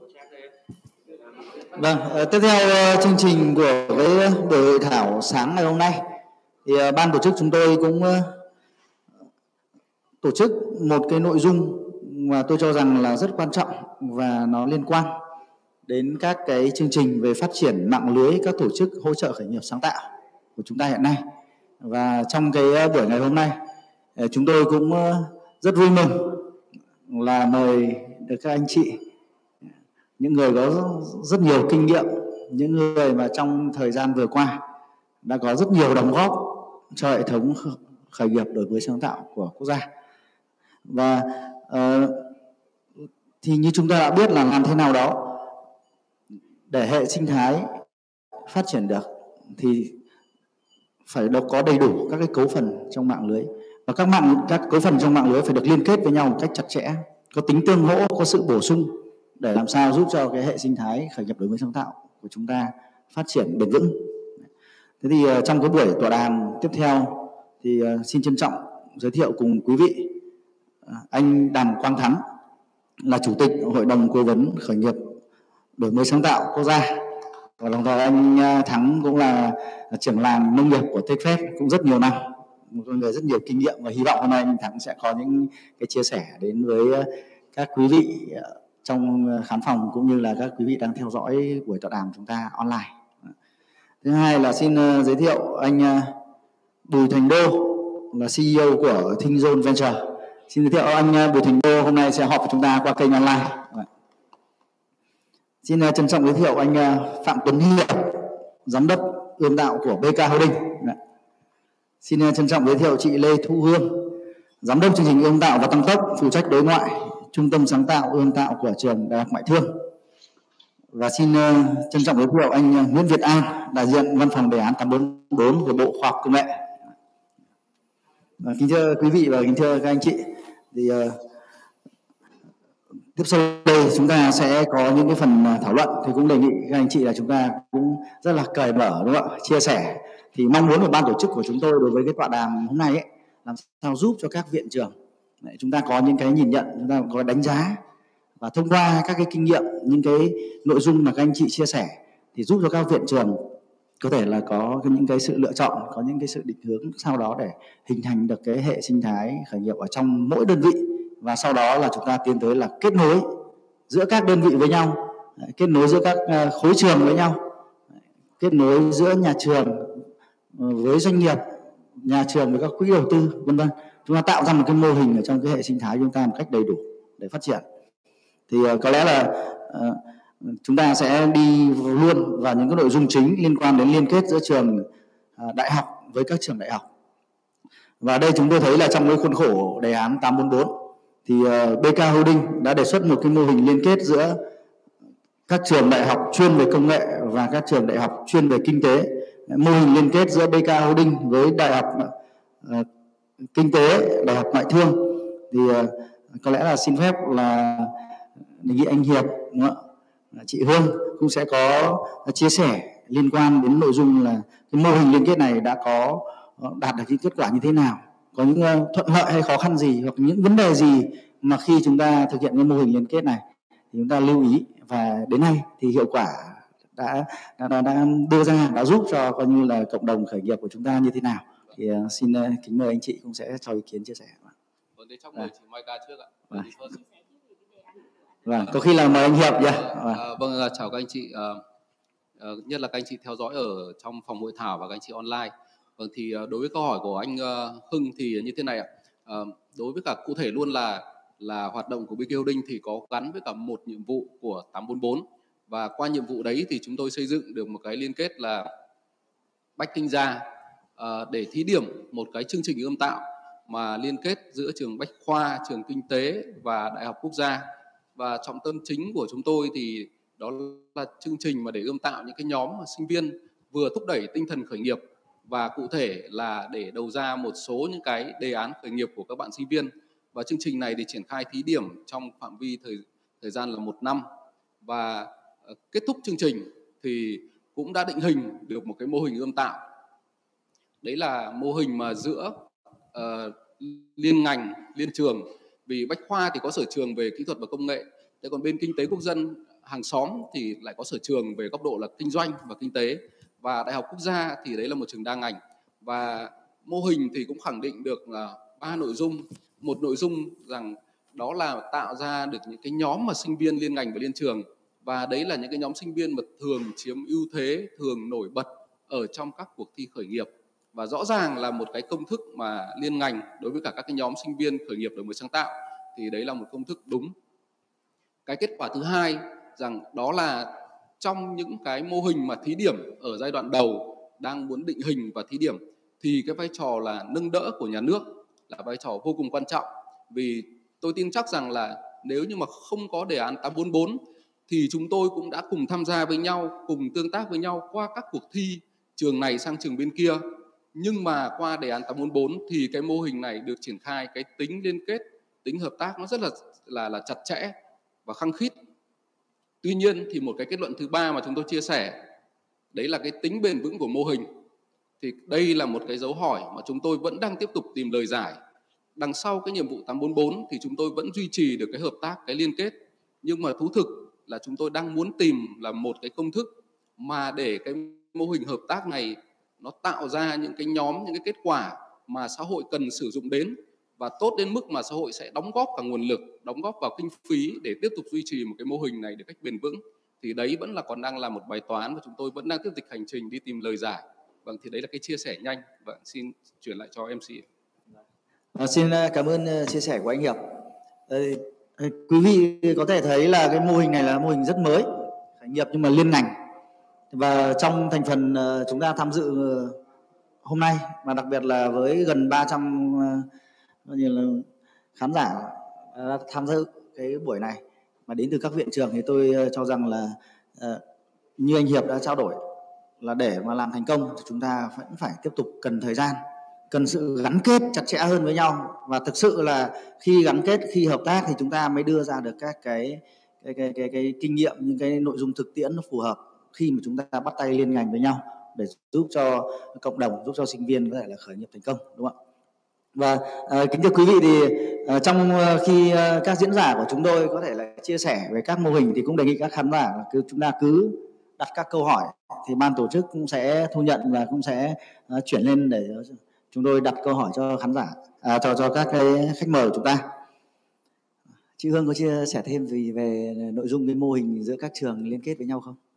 Vâng, tiếp theo chương trình của cái buổi hội thảo sáng ngày hôm nay thì ban tổ chức chúng tôi cũng tổ chức một cái nội dung mà tôi cho rằng là rất quan trọng và nó liên quan đến các cái chương trình về phát triển mạng lưới các tổ chức hỗ trợ khởi nghiệp sáng tạo của chúng ta hiện nay. Và trong cái buổi ngày hôm nay chúng tôi cũng rất vui mừng là mời được các anh chị, những người có rất nhiều kinh nghiệm, những người mà trong thời gian vừa qua đã có rất nhiều đóng góp cho hệ thống khởi nghiệp đổi mới sáng tạo của quốc gia. Và thì như chúng ta đã biết là làm thế nào đó để hệ sinh thái phát triển được thì phải có đầy đủ các cái cấu phần trong mạng lưới, và các cấu phần trong mạng lưới phải được liên kết với nhau một cách chặt chẽ, có tính tương hỗ, có sự bổ sung để làm sao giúp cho cái hệ sinh thái khởi nghiệp đổi mới sáng tạo của chúng ta phát triển bền vững. Thế thì trong cái buổi tọa đàm tiếp theo thì xin trân trọng giới thiệu cùng quý vị anh Đàm Quang Thắng, là Chủ tịch Hội đồng Cố vấn Khởi nghiệp Đổi mới sáng tạo quốc gia, và đồng thời anh Thắng cũng là trưởng làng nông nghiệp của Techfest cũng rất nhiều năm, một người rất nhiều kinh nghiệm, và hy vọng hôm nay anh Thắng sẽ có những cái chia sẻ đến với các quý vị trong khán phòng cũng như là các quý vị đang theo dõi buổi tọa đàm chúng ta online. Thứ hai là xin giới thiệu anh Bùi Thành Đô, là CEO của ThinkZone Venture. Xin giới thiệu anh Bùi Thành Đô hôm nay sẽ họp với chúng ta qua kênh online. Xin trân trọng giới thiệu anh Phạm Tuấn Hiệp, giám đốc ươm tạo của BK Holding. Xin trân trọng giới thiệu chị Lê Thu Hương, giám đốc chương trình ươm tạo và tăng tốc, phụ trách đối ngoại, trung tâm sáng tạo ươm tạo của trường Đại học Ngoại thương. Và xin trân trọng giới thiệu anh Nguyễn Việt An, đại diện văn phòng đề án 844 của Bộ Khoa học Công nghệ. Kính thưa quý vị và kính thưa các anh chị, thì tiếp sau đây chúng ta sẽ có những cái phần thảo luận, thì cũng đề nghị các anh chị là chúng ta cũng rất là cởi mở, đúng không ạ, chia sẻ. Thì mong muốn của ban tổ chức của chúng tôi đối với cái tọa đàm hôm nay ấy, làm sao giúp cho các viện trưởng chúng ta có những cái nhìn nhận, chúng ta có đánh giá, và thông qua các cái kinh nghiệm, những cái nội dung mà các anh chị chia sẻ thì giúp cho các viện trưởng có thể là có những cái sự lựa chọn, có những cái sự định hướng sau đó để hình thành được cái hệ sinh thái khởi nghiệp ở trong mỗi đơn vị, và sau đó là chúng ta tiến tới là kết nối giữa các đơn vị với nhau, kết nối giữa các khối trường với nhau, kết nối giữa nhà trường với doanh nghiệp, nhà trường với các quỹ đầu tư, vân vân. Chúng ta tạo ra một cái mô hình ở trong cái hệ sinh thái chúng ta một cách đầy đủ để phát triển. Thì có lẽ là chúng ta sẽ đi luôn vào những cái nội dung chính liên quan đến liên kết giữa trường đại học với các trường đại học. Và đây chúng tôi thấy là trong cái khuôn khổ đề án 844 thì BK Holding đã đề xuất một cái mô hình liên kết giữa các trường đại học chuyên về công nghệ và các trường đại học chuyên về kinh tế. Mô hình liên kết giữa BK Holding với Đại học Kinh tế, Đại học Ngoại thương thì có lẽ là xin phép là đề nghị anh Hiệp, đúng không ạ? Chị Hương cũng sẽ có chia sẻ liên quan đến nội dung là cái mô hình liên kết này đã có đạt được những kết quả như thế nào, có những thuận lợi hay khó khăn gì, hoặc những vấn đề gì mà khi chúng ta thực hiện cái mô hình liên kết này thì chúng ta lưu ý, và đến nay thì hiệu quả đã đưa ra, đã giúp cho coi như là cộng đồng khởi nghiệp của chúng ta như thế nào. Thì xin kính mời anh chị cũng sẽ cho ý kiến chia sẻ. Vâng, thế trong buổi chị Mai Ca trước ạ. Vâng, có khi là mời anh Hiệp nhỉ. Vâng, chào các anh chị. Nhất là các anh chị theo dõi ở trong phòng hội thảo và các anh chị online. Vâng, thì đối với câu hỏi của anh Hưng thì như thế này ạ. Đối với cả cụ thể luôn là hoạt động của BK Holding thì có gắn với cả một nhiệm vụ của 844, và qua nhiệm vụ đấy thì chúng tôi xây dựng được một cái liên kết là Bách Kinh Gia để thí điểm một cái chương trình ươm tạo mà liên kết giữa trường Bách Khoa, trường Kinh tế và Đại học Quốc gia. Và trọng tâm chính của chúng tôi thì đó là chương trình mà để ươm tạo những cái nhóm sinh viên vừa thúc đẩy tinh thần khởi nghiệp, và cụ thể là để đầu ra một số những cái đề án khởi nghiệp của các bạn sinh viên. Và chương trình này thì triển khai thí điểm trong phạm vi thời gian là 1 năm, và kết thúc chương trình thì cũng đã định hình được một cái mô hình ươm tạo. Đấy là mô hình mà giữa liên ngành, liên trường, vì Bách Khoa thì có sở trường về kỹ thuật và công nghệ, thế còn bên Kinh tế Quốc dân hàng xóm thì lại có sở trường về góc độ là kinh doanh và kinh tế, và Đại học Quốc gia thì đấy là một trường đa ngành. Và mô hình thì cũng khẳng định được 3 nội dung. Một nội dung rằng đó là tạo ra được những cái nhóm mà sinh viên liên ngành và liên trường, và đấy là những cái nhóm sinh viên mà thường chiếm ưu thế, thường nổi bật ở trong các cuộc thi khởi nghiệp. Và rõ ràng là một cái công thức mà liên ngành đối với cả các cái nhóm sinh viên khởi nghiệp đổi mới sáng tạo thì đấy là một công thức đúng. Cái kết quả thứ hai rằng đó là trong những cái mô hình mà thí điểm ở giai đoạn đầu đang muốn định hình và thí điểm thì cái vai trò là nâng đỡ của nhà nước là vai trò vô cùng quan trọng. Vì tôi tin chắc rằng là nếu như mà không có đề án 844 thì chúng tôi cũng đã cùng tham gia với nhau, cùng tương tác với nhau qua các cuộc thi trường này sang trường bên kia. Nhưng mà qua đề án 844 thì cái mô hình này được triển khai, cái tính liên kết, tính hợp tác nó rất là chặt chẽ và khăng khít. Tuy nhiên thì một cái kết luận thứ ba mà chúng tôi chia sẻ đấy là cái tính bền vững của mô hình. Thì đây là một cái dấu hỏi mà chúng tôi vẫn đang tiếp tục tìm lời giải. Đằng sau cái nhiệm vụ 844 thì chúng tôi vẫn duy trì được cái hợp tác, cái liên kết. Nhưng mà thú thực là chúng tôi đang muốn tìm là một cái công thức mà để cái mô hình hợp tác này nó tạo ra những cái nhóm, những cái kết quả mà xã hội cần sử dụng đến, và tốt đến mức mà xã hội sẽ đóng góp cả nguồn lực, đóng góp vào kinh phí để tiếp tục duy trì một cái mô hình này được cách bền vững. Thì đấy vẫn là còn đang là một bài toán và chúng tôi vẫn đang tiếp tục hành trình đi tìm lời giải. Vâng, thì đấy là cái chia sẻ nhanh. Vâng, xin chuyển lại cho MC. Xin cảm ơn chia sẻ của anh Hiệp. Quý vị có thể thấy là cái mô hình này là mô hình rất mới, khởi nghiệp nhưng mà liên ngành. Và trong thành phần chúng ta tham dự hôm nay, và đặc biệt là với gần 300 khán giả tham dự cái buổi này mà đến từ các viện trường, thì tôi cho rằng là như anh Hiệp đã trao đổi là để mà làm thành công thì chúng ta vẫn phải tiếp tục cần thời gian, cần sự gắn kết chặt chẽ hơn với nhau. Và thực sự là khi gắn kết, khi hợp tác thì chúng ta mới đưa ra được các cái kinh nghiệm, những cái nội dung thực tiễn nó phù hợp khi mà chúng ta bắt tay liên ngành với nhau để giúp cho cộng đồng, giúp cho sinh viên có thể là khởi nghiệp thành công, đúng không ạ? Và kính thưa quý vị, thì trong khi các diễn giả của chúng tôi có thể là chia sẻ về các mô hình thì cũng đề nghị các khán giả là chúng ta cứ đặt các câu hỏi, thì ban tổ chức cũng sẽ thu nhận và cũng sẽ chuyển lên để chúng tôi đặt câu hỏi cho khán giả, cho các cái khách mời của chúng ta. Chị Hương có chia sẻ thêm gì về nội dung cái mô hình giữa các trường liên kết với nhau không?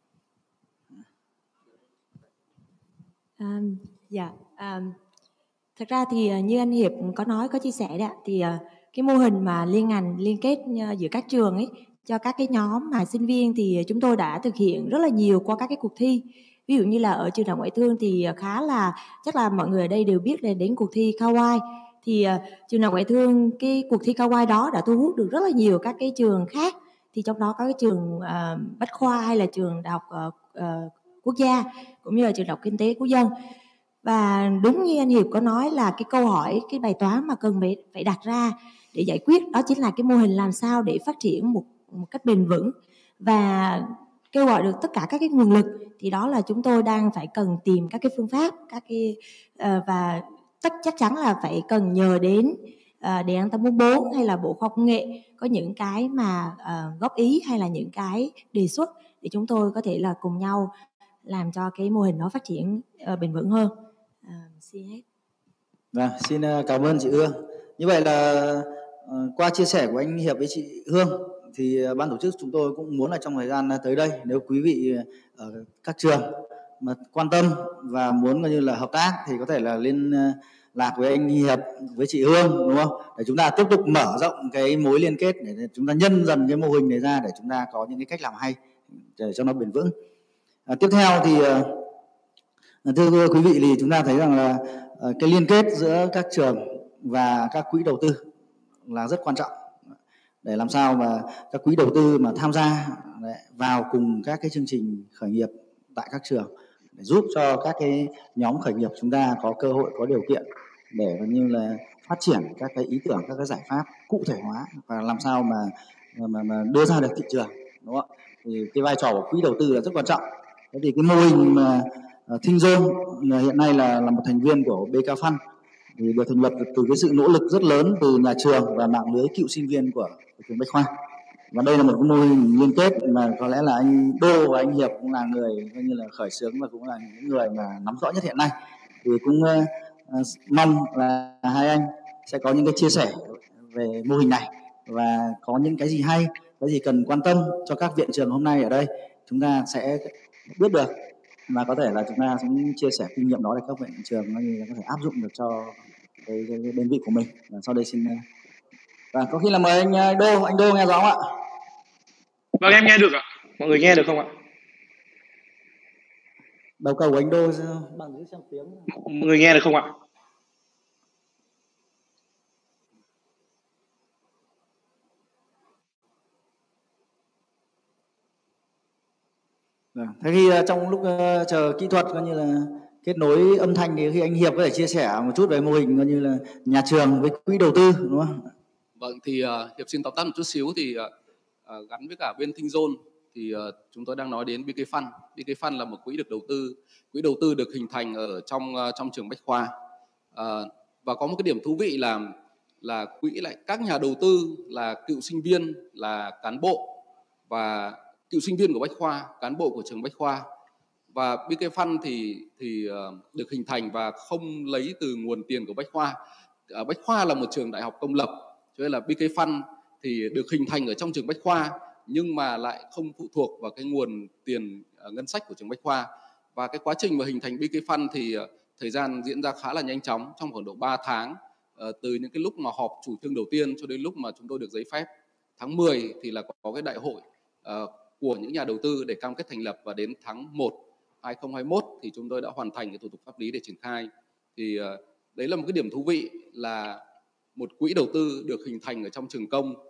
Thật ra thì như anh Hiệp có chia sẻ đấy, thì cái mô hình mà liên ngành liên kết giữa các trường ấy cho các cái nhóm mà sinh viên thì chúng tôi đã thực hiện rất là nhiều qua các cái cuộc thi. Ví dụ như là ở trường Đại học Ngoại thương thì chắc là mọi người ở đây đều biết là đến cuộc thi Kawai. Thì trường Đại học Ngoại thương, cái cuộc thi Kawai đó đã thu hút được rất là nhiều các cái trường khác. Thì trong đó có cái trường Bách Khoa hay là trường Đại học Quốc gia, cũng như là trường Đại học Kinh tế Quốc dân. Và đúng như anh Hiệp có nói là cái câu hỏi, cái bài toán mà cần phải đặt ra để giải quyết đó chính là cái mô hình làm sao để phát triển một cách bền vững và kêu gọi được tất cả các cái nguồn lực. Thì đó là chúng tôi đang phải cần tìm các cái phương pháp, và chắc chắn là phải cần nhờ đến đề án 844 hay là Bộ Khoa học Công nghệ có những cái mà góp ý hay là những cái đề xuất để chúng tôi có thể là cùng nhau làm cho cái mô hình nó phát triển bền vững hơn. Xin hết. Vâng, xin cảm ơn chị Hương. Như vậy là qua chia sẻ của anh Hiệp với chị Hương thì ban tổ chức chúng tôi cũng muốn là trong thời gian tới đây, nếu quý vị ở các trường mà quan tâm và muốn coi như là hợp tác thì có thể là liên lạc với anh Hiệp, với chị Hương, đúng không? Để chúng ta tiếp tục mở rộng cái mối liên kết, để chúng ta nhân dần cái mô hình này ra để chúng ta có những cái cách làm hay để cho nó bền vững. Tiếp theo thì thưa quý vị, thì chúng ta thấy rằng là cái liên kết giữa các trường và các quỹ đầu tư là rất quan trọng, để làm sao mà các quỹ đầu tư mà tham gia vào cùng các cái chương trình khởi nghiệp tại các trường để giúp cho các cái nhóm khởi nghiệp chúng ta có cơ hội, có điều kiện để như là phát triển các cái ý tưởng, các cái giải pháp cụ thể hóa và làm sao mà đưa ra được thị trường, đúng không? Thì cái vai trò của quỹ đầu tư là rất quan trọng. Thế thì cái mô hình mà ThinkZone hiện nay là một thành viên của BK Fund, thì được thành lập từ cái sự nỗ lực rất lớn từ nhà trường và mạng lưới cựu sinh viên của trường Bách Khoa. Và đây là một cái mô hình liên kết mà có lẽ là anh Đô và anh Hiệp cũng là người coi như là khởi xướng và cũng là những người mà nắm rõ nhất hiện nay. Thì cũng mong là hai anh sẽ có những cái chia sẻ về mô hình này và có những cái gì hay, cái gì cần quan tâm cho các viện trường hôm nay ở đây chúng ta sẽ biết được, mà có thể là chúng ta cũng chia sẻ kinh nghiệm đó để các viện trường có thể áp dụng được cho cái đơn vị của mình. Và sau đây xin và có khi là mời anh Đô nghe rõ không ạ? Vâng, em nghe được ạ. Mọi người nghe được không ạ? Đầu cầu của anh Đô bằng giữ xem tiếng. Mọi người nghe được không ạ? Thế khi trong lúc chờ kỹ thuật coi như là kết nối âm thanh thì khi anh Hiệp có thể chia sẻ một chút về mô hình coi như là nhà trường với quỹ đầu tư đúng không? Vâng, thì Hiệp xin tóm tắt một chút xíu thì gắn với cả bên ThinkZone thì chúng tôi đang nói đến BK Fund. BK Fund là một quỹ được đầu tư, quỹ đầu tư được hình thành ở trong trường Bách Khoa, và có một cái điểm thú vị là quỹ lại các nhà đầu tư là cựu sinh viên, là cán bộ và cựu sinh viên của Bách Khoa, cán bộ của trường Bách Khoa. Và BK Fund thì được hình thành và không lấy từ nguồn tiền của Bách Khoa. Bách Khoa là một trường đại học công lập, cho nên là BK Fund thì được hình thành ở trong trường Bách Khoa nhưng mà lại không phụ thuộc vào cái nguồn tiền ngân sách của trường Bách Khoa. Và cái quá trình mà hình thành BK Fund thì thời gian diễn ra khá là nhanh chóng, trong khoảng độ 3 tháng, từ những cái lúc mà họp chủ trương đầu tiên cho đến lúc mà chúng tôi được giấy phép. Tháng 10 thì là có cái đại hội của những nhà đầu tư để cam kết thành lập, và đến tháng 1 2021 thì chúng tôi đã hoàn thành cái thủ tục pháp lý để triển khai. Thì đấy là một cái điểm thú vị, là một quỹ đầu tư được hình thành ở trong trường công,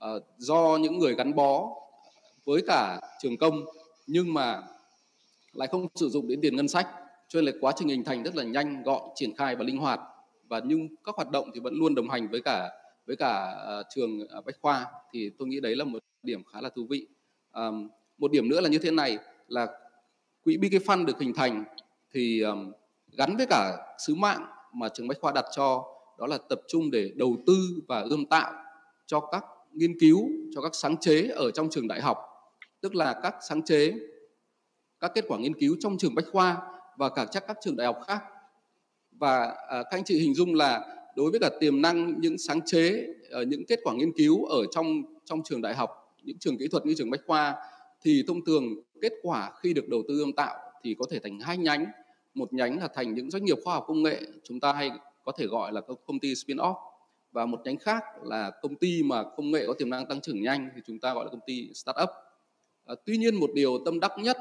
do những người gắn bó với cả trường công nhưng mà lại không sử dụng đến tiền ngân sách, cho nên là quá trình hình thành rất là nhanh gọn, triển khai và linh hoạt. Và nhưng các hoạt động thì vẫn luôn đồng hành với cả trường Bách Khoa. Thì tôi nghĩ đấy là một điểm khá là thú vị. Một điểm nữa là như thế này, là quỹ BK Fund được hình thành thì gắn với cả sứ mạng mà trường Bách Khoa đặt cho, đó là tập trung để đầu tư và ươm tạo cho các nghiên cứu, cho các sáng chế ở trong trường đại học, tức là các sáng chế, các kết quả nghiên cứu trong trường Bách Khoa và các trường đại học khác. Và các anh chị hình dung là đối với cả tiềm năng những sáng chế, những kết quả nghiên cứu ở trong trường đại học, những trường kỹ thuật như trường Bách Khoa, thì thông thường kết quả khi được đầu tư ươm tạo thì có thể thành hai nhánh. Một nhánh là thành những doanh nghiệp khoa học công nghệ, chúng ta hay có thể gọi là các công ty spin-off, và một nhánh khác là công ty mà công nghệ có tiềm năng tăng trưởng nhanh thì chúng ta gọi là công ty startup. Tuy nhiên một điều tâm đắc nhất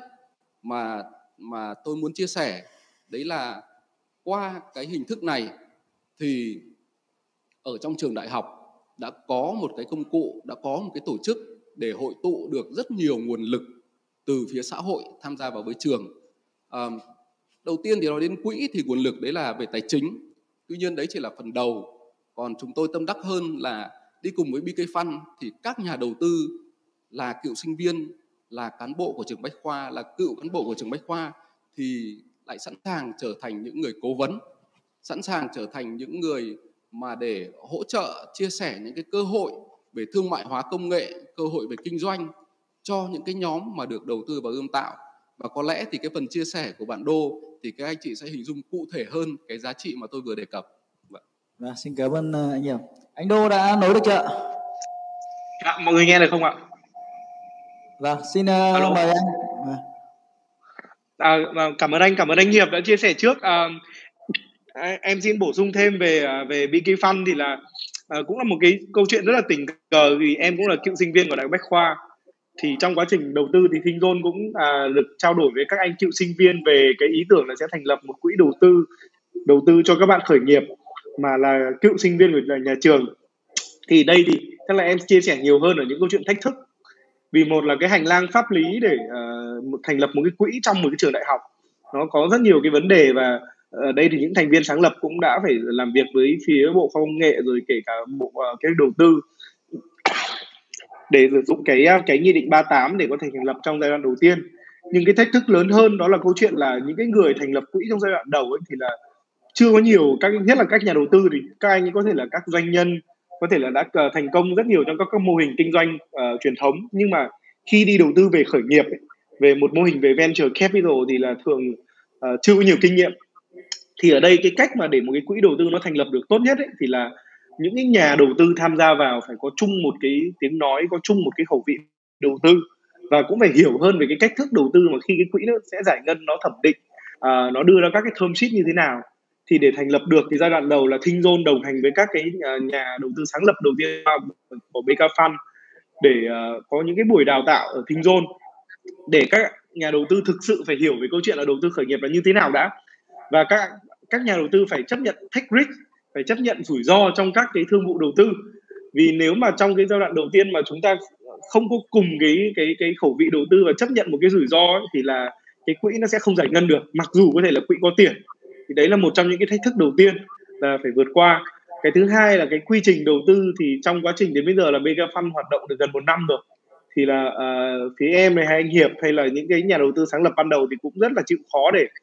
mà tôi muốn chia sẻ đấy là qua cái hình thức này thì ở trong trường đại học đã có một cái công cụ, đã có một cái tổ chức để hội tụ được rất nhiều nguồn lực từ phía xã hội tham gia vào với trường. Đầu tiên thì nói đến quỹ thì nguồn lực đấy là về tài chính, tuy nhiên đấy chỉ là phần đầu. Còn chúng tôi tâm đắc hơn là đi cùng với BK Fund thì các nhà đầu tư là cựu sinh viên, là cán bộ của trường Bách Khoa, là cựu cán bộ của trường Bách Khoa thì lại sẵn sàng trở thành những người cố vấn, sẵn sàng trở thành những người mà để hỗ trợ, chia sẻ những cái cơ hội về thương mại hóa công nghệ, cơ hội về kinh doanh cho những cái nhóm mà được đầu tư và ươm tạo. Và có lẽ thì cái phần chia sẻ của bạn Đô thì các anh chị sẽ hình dung cụ thể hơn cái giá trị mà tôi vừa đề cập. Vâng, xin cảm ơn anh nhiều. Anh Đô đã nối được chưa? Mọi người nghe được không ạ? Vâng, xin mời anh. Cảm ơn anh Hiệp đã chia sẻ trước. Em xin bổ sung thêm về BK Fund thì là cũng là một cái câu chuyện rất là tình cờ, vì em cũng là cựu sinh viên của Đại học Bách Khoa. Thì trong quá trình đầu tư thì ThinkZone cũng được trao đổi với các anh cựu sinh viên về cái ý tưởng là sẽ thành lập một quỹ đầu tư cho các bạn khởi nghiệp mà là cựu sinh viên của nhà trường. Thì đây thì chắc là em chia sẻ nhiều hơn ở những câu chuyện thách thức, vì một là cái hành lang pháp lý để thành lập một cái quỹ trong một cái trường đại học nó có rất nhiều cái vấn đề, và ở đây thì những thành viên sáng lập cũng đã phải làm việc với phía Bộ Khoa Công nghệ rồi kể cả bộ cái đầu tư để sử dụng cái nghị định 38 để có thể thành lập trong giai đoạn đầu tiên. Nhưng cái thách thức lớn hơn đó là câu chuyện là những cái người thành lập quỹ trong giai đoạn đầu ấy thì là chưa có nhiều, nhất là các nhà đầu tư thì các anh ấy có thể là các doanh nhân có thể là đã thành công rất nhiều trong các mô hình kinh doanh truyền thống, nhưng mà khi đi đầu tư về khởi nghiệp ấy, về một mô hình về venture capital thì là thường chưa có nhiều kinh nghiệm. Thì ở đây cái cách mà để một cái quỹ đầu tư nó thành lập được tốt nhất ấy, thì là những cái nhà đầu tư tham gia vào phải có chung một cái tiếng nói, có chung một cái khẩu vị đầu tư, và cũng phải hiểu hơn về cái cách thức đầu tư mà khi cái quỹ nó sẽ giải ngân, nó thẩm định, nó đưa ra các cái term sheet như thế nào. Thì để thành lập được thì giai đoạn đầu là ThinkZone đồng hành với các cái nhà đầu tư sáng lập đầu tiên của BK Fund để có những cái buổi đào tạo ở ThinkZone để các nhà đầu tư thực sự phải hiểu về câu chuyện là đầu tư khởi nghiệp là như thế nào đã, và các nhà đầu tư phải chấp nhận take risk, phải chấp nhận rủi ro trong các cái thương vụ đầu tư. Vì nếu mà trong cái giai đoạn đầu tiên mà chúng ta không có cùng cái khẩu vị đầu tư và chấp nhận một cái rủi ro ấy, thì là cái quỹ nó sẽ không giải ngân được, mặc dù có thể là quỹ có tiền. Thì đấy là một trong những cái thách thức đầu tiên là phải vượt qua. Cái thứ hai là cái quy trình đầu tư, thì trong quá trình đến bây giờ là BK Fund hoạt động được gần 1 năm rồi, thì là phía em này hay anh Hiệp hay là những cái nhà đầu tư sáng lập ban đầu thì cũng rất là chịu khó để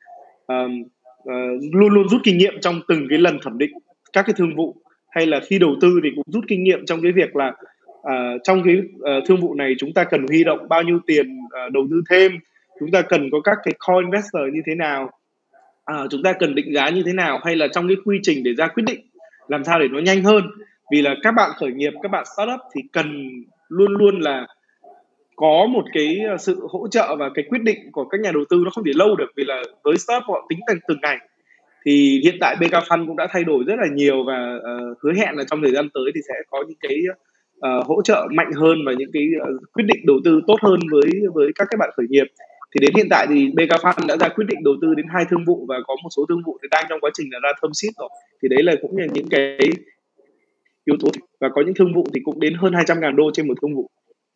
luôn luôn rút kinh nghiệm trong từng cái lần thẩm định các cái thương vụ, hay là khi đầu tư thì cũng rút kinh nghiệm trong cái việc là trong cái thương vụ này chúng ta cần huy động bao nhiêu tiền đầu tư thêm, chúng ta cần có các cái co-investor như thế nào, chúng ta cần định giá như thế nào, hay là trong cái quy trình để ra quyết định làm sao để nó nhanh hơn. Vì là các bạn khởi nghiệp, các bạn startup thì cần luôn luôn là có một cái sự hỗ trợ và cái quyết định của các nhà đầu tư, nó không thể lâu được, vì là với startup họ tính từng ngày. Thì hiện tại BK Fund cũng đã thay đổi rất là nhiều, và hứa hẹn là trong thời gian tới thì sẽ có những cái hỗ trợ mạnh hơn và những cái quyết định đầu tư tốt hơn với các bạn khởi nghiệp. Thì đến hiện tại thì BK Fund đã ra quyết định đầu tư đến 2 thương vụ, và có một số thương vụ thì đang trong quá trình là ra term sheet rồi. Thì đấy là cũng là những cái yếu tố, và có những thương vụ thì cũng đến hơn 200.000 đô trên một thương vụ.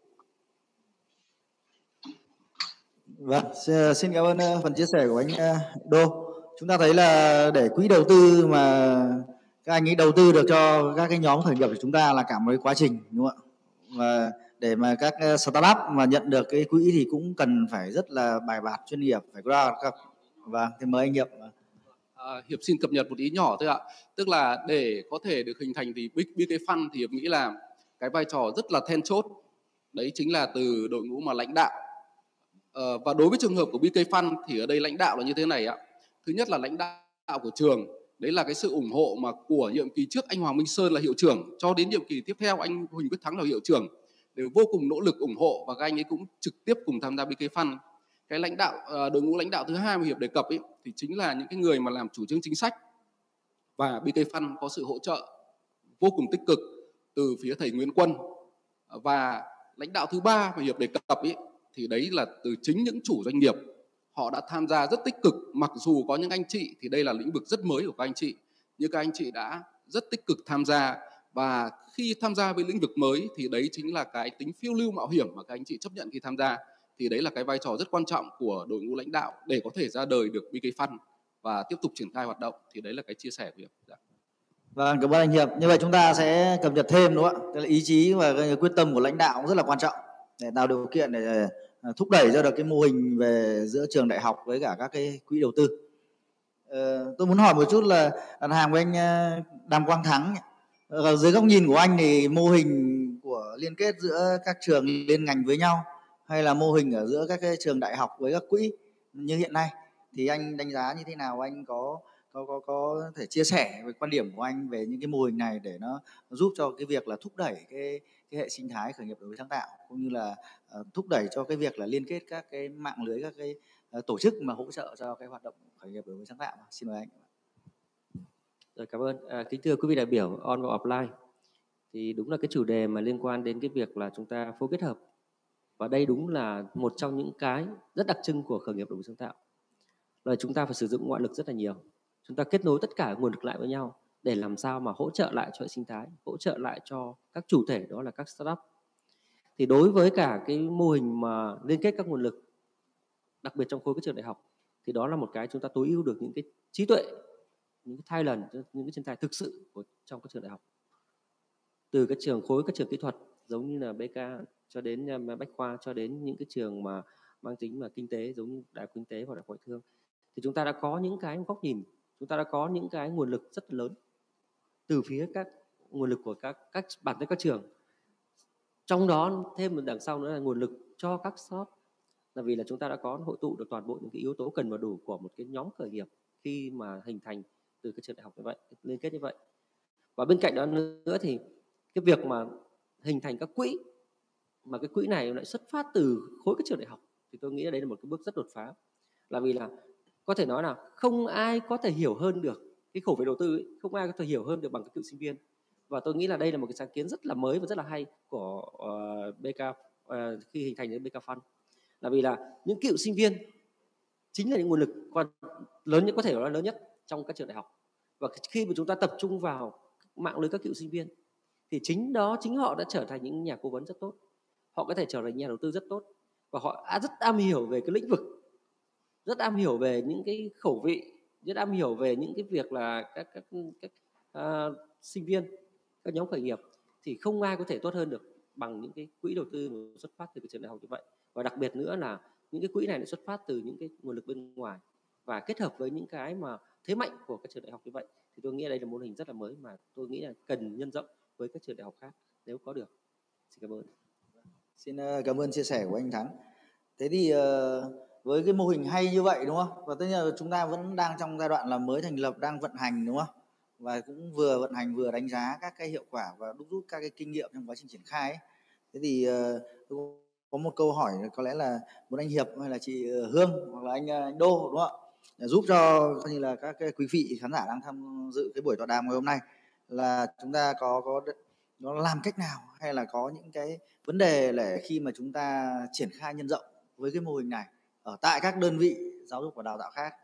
Vâng, xin cảm ơn phần chia sẻ của anh Đô. Chúng ta thấy là để quỹ đầu tư mà các anh ấy đầu tư được cho các cái nhóm khởi nghiệp của chúng ta là cả một cái quá trình, đúng không ạ? Và để mà các startup mà nhận được cái quỹ thì cũng cần phải rất là bài bản, chuyên nghiệp, phải có các. Vâng, thì mời anh Hiệp. Hiệp xin cập nhật một ý nhỏ thôi ạ. Tức là để có thể được hình thành thì BK Fund thì Hiệp nghĩ là cái vai trò rất là then chốt đấy chính là từ đội ngũ mà lãnh đạo. Và đối với trường hợp của BK Fund thì ở đây lãnh đạo là như thế này ạ. Thứ nhất là lãnh đạo của trường, đấy là cái sự ủng hộ mà của nhiệm kỳ trước anh Hoàng Minh Sơn là hiệu trưởng cho đến nhiệm kỳ tiếp theo anh Huỳnh Quyết Thắng là hiệu trưởng đều vô cùng nỗ lực ủng hộ, và các anh ấy cũng trực tiếp cùng tham gia BK Fund. Cái lãnh đạo, đội ngũ lãnh đạo thứ hai mà Hiệp đề cập ấy, thì chính là những cái người mà làm chủ trương chính sách, và BK Fund có sự hỗ trợ vô cùng tích cực từ phía thầy Nguyễn Quân. Và lãnh đạo thứ ba mà Hiệp đề cập ấy, thì đấy là từ chính những chủ doanh nghiệp. Họ đã tham gia rất tích cực, mặc dù có những anh chị thì đây là lĩnh vực rất mới của các anh chị, nhưng các anh chị đã rất tích cực tham gia. Và khi tham gia với lĩnh vực mới thì đấy chính là cái tính phiêu lưu mạo hiểm mà các anh chị chấp nhận khi tham gia. Thì đấy là cái vai trò rất quan trọng của đội ngũ lãnh đạo để có thể ra đời được BK Fund và tiếp tục triển khai hoạt động. Thì đấy là cái chia sẻ của Hiệp. Vâng, cảm ơn anh Hiệp. Như vậy chúng ta sẽ cập nhật thêm, đúng không ạ? Tức là ý chí và quyết tâm của lãnh đạo cũng rất là quan trọng để tạo điều kiện để thúc đẩy ra được cái mô hình về giữa trường đại học với cả các cái quỹ đầu tư. Tôi muốn hỏi một chút là đặt hàng với anh Đàm Quang Thắng. Dưới góc nhìn của anh thì mô hình của liên kết giữa các trường liên ngành với nhau, hay là mô hình ở giữa các cái trường đại học với các quỹ như hiện nay, thì anh đánh giá như thế nào? Anh có thể chia sẻ về quan điểm của anh về những cái mô hình này để nó giúp cho cái việc là thúc đẩy cái hệ sinh thái khởi nghiệp đổi mới sáng tạo, cũng như là thúc đẩy cho cái việc là liên kết các cái mạng lưới, các cái tổ chức mà hỗ trợ cho cái hoạt động khởi nghiệp đổi mới sáng tạo. Xin mời anh. Rồi, cảm ơn. Kính thưa quý vị đại biểu on và offline, thì đúng là cái chủ đề mà liên quan đến cái việc là chúng ta phối kết hợp, và đây đúng là một trong những cái rất đặc trưng của khởi nghiệp đổi mới sáng tạo, là chúng ta phải sử dụng ngoại lực rất là nhiều. Chúng ta kết nối tất cả nguồn lực lại với nhau để làm sao mà hỗ trợ lại cho hệ sinh thái, hỗ trợ lại cho các chủ thể, đó là các startup. Thì đối với cả cái mô hình mà liên kết các nguồn lực, đặc biệt trong khối các trường đại học, thì đó là một cái chúng ta tối ưu được những cái trí tuệ, những cái talent, những cái nhân tài thực sự trong các trường đại học, từ các trường khối, các trường kỹ thuật giống như là BK cho đến Bách Khoa, cho đến những cái trường mà mang tính mà kinh tế giống như Đại học Kinh tế hoặc Đại học Ngoại thương, thì chúng ta đã có những cái góc nhìn, chúng ta đã có những cái nguồn lực rất là lớn từ phía các nguồn lực của các bản thân các trường. Trong đó thêm một đằng sau nữa là nguồn lực cho các shop, là vì là chúng ta đã có hội tụ được toàn bộ những cái yếu tố cần và đủ của một cái nhóm khởi nghiệp khi mà hình thành từ cái trường đại học như vậy, liên kết như vậy. Và bên cạnh đó nữa thì cái việc mà hình thành các quỹ, mà cái quỹ này lại xuất phát từ khối các trường đại học, thì tôi nghĩ đây là một cái bước rất đột phá. Là vì là có thể nói là không ai có thể hiểu hơn được cái khẩu vị đầu tư ấy, không ai có thể hiểu hơn được bằng cái cựu sinh viên. Và tôi nghĩ là đây là một cái sáng kiến rất là mới và rất là hay của BK khi hình thành đến BK Fund. Là vì là những cựu sinh viên chính là những nguồn lực lớn nhất, có thể nói là lớn nhất trong các trường đại học. Và khi mà chúng ta tập trung vào mạng lưới các cựu sinh viên thì chính họ đã trở thành những nhà cố vấn rất tốt, họ có thể trở thành nhà đầu tư rất tốt, và họ rất am hiểu về cái lĩnh vực, rất am hiểu về những cái khẩu vị, rất am hiểu về những cái việc là các sinh viên, các nhóm khởi nghiệp, thì không ai có thể tốt hơn được bằng những cái quỹ đầu tư xuất phát từ cái trường đại học như vậy. Và đặc biệt nữa là những cái quỹ này xuất phát từ những cái nguồn lực bên ngoài và kết hợp với những cái mà thế mạnh của các trường đại học như vậy, thì tôi nghĩ đây là mô hình rất là mới mà tôi nghĩ là cần nhân rộng với các trường đại học khác nếu có được. Xin cảm ơn. Xin cảm ơn chia sẻ của anh Thắng. Thế thì với cái mô hình hay như vậy đúng không? Và tất nhiên là chúng ta vẫn đang trong giai đoạn là mới thành lập, đang vận hành đúng không? Và cũng vừa vận hành vừa đánh giá các cái hiệu quả và đúc rút các cái kinh nghiệm trong quá trình triển khai ấy. Thế thì có một câu hỏi có lẽ là một anh Hiệp hay là chị Hương hoặc là anh Đô đúng không ạ? Để giúp cho như là các cái quý vị khán giả đang tham dự cái buổi tọa đàm ngày hôm nay là chúng ta có nó làm cách nào hay là có những cái vấn đề để khi mà chúng ta triển khai nhân rộng với cái mô hình này ở tại các đơn vị giáo dục và đào tạo khác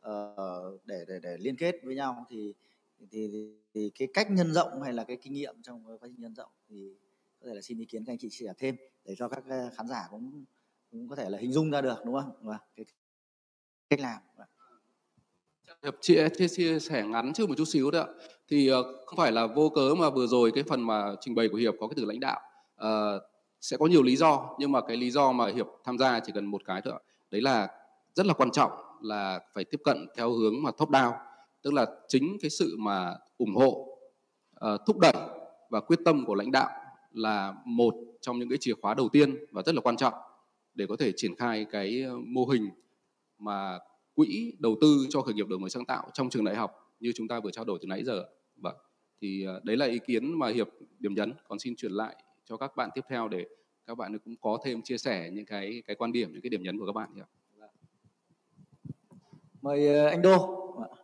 để liên kết với nhau thì cái cách nhân rộng hay là cái kinh nghiệm trong quá trình nhân rộng thì có thể là xin ý kiến các anh chị chia sẻ thêm để cho các khán giả cũng có thể là hình dung ra được đúng không? Và cái cách làm. Hiệp chia sẻ ngắn trước một chút xíu thôi ạ. Thì không phải là vô cớ mà vừa rồi cái phần mà trình bày của Hiệp có cái từ lãnh đạo, sẽ có nhiều lý do, nhưng mà cái lý do mà Hiệp tham gia chỉ cần một cái thôi ạ. Đấy là rất là quan trọng là phải tiếp cận theo hướng mà top down, tức là chính cái sự mà ủng hộ, thúc đẩy và quyết tâm của lãnh đạo là một trong những cái chìa khóa đầu tiên và rất là quan trọng để có thể triển khai cái mô hình mà quỹ đầu tư cho khởi nghiệp đổi mới sáng tạo trong trường đại học như chúng ta vừa trao đổi từ nãy giờ. Vâng, thì đấy là ý kiến mà Hiệp điểm nhấn. Còn xin chuyển lại cho các bạn tiếp theo để các bạn cũng có thêm chia sẻ những cái quan điểm, những cái điểm nhấn của các bạn. Mời anh Đô.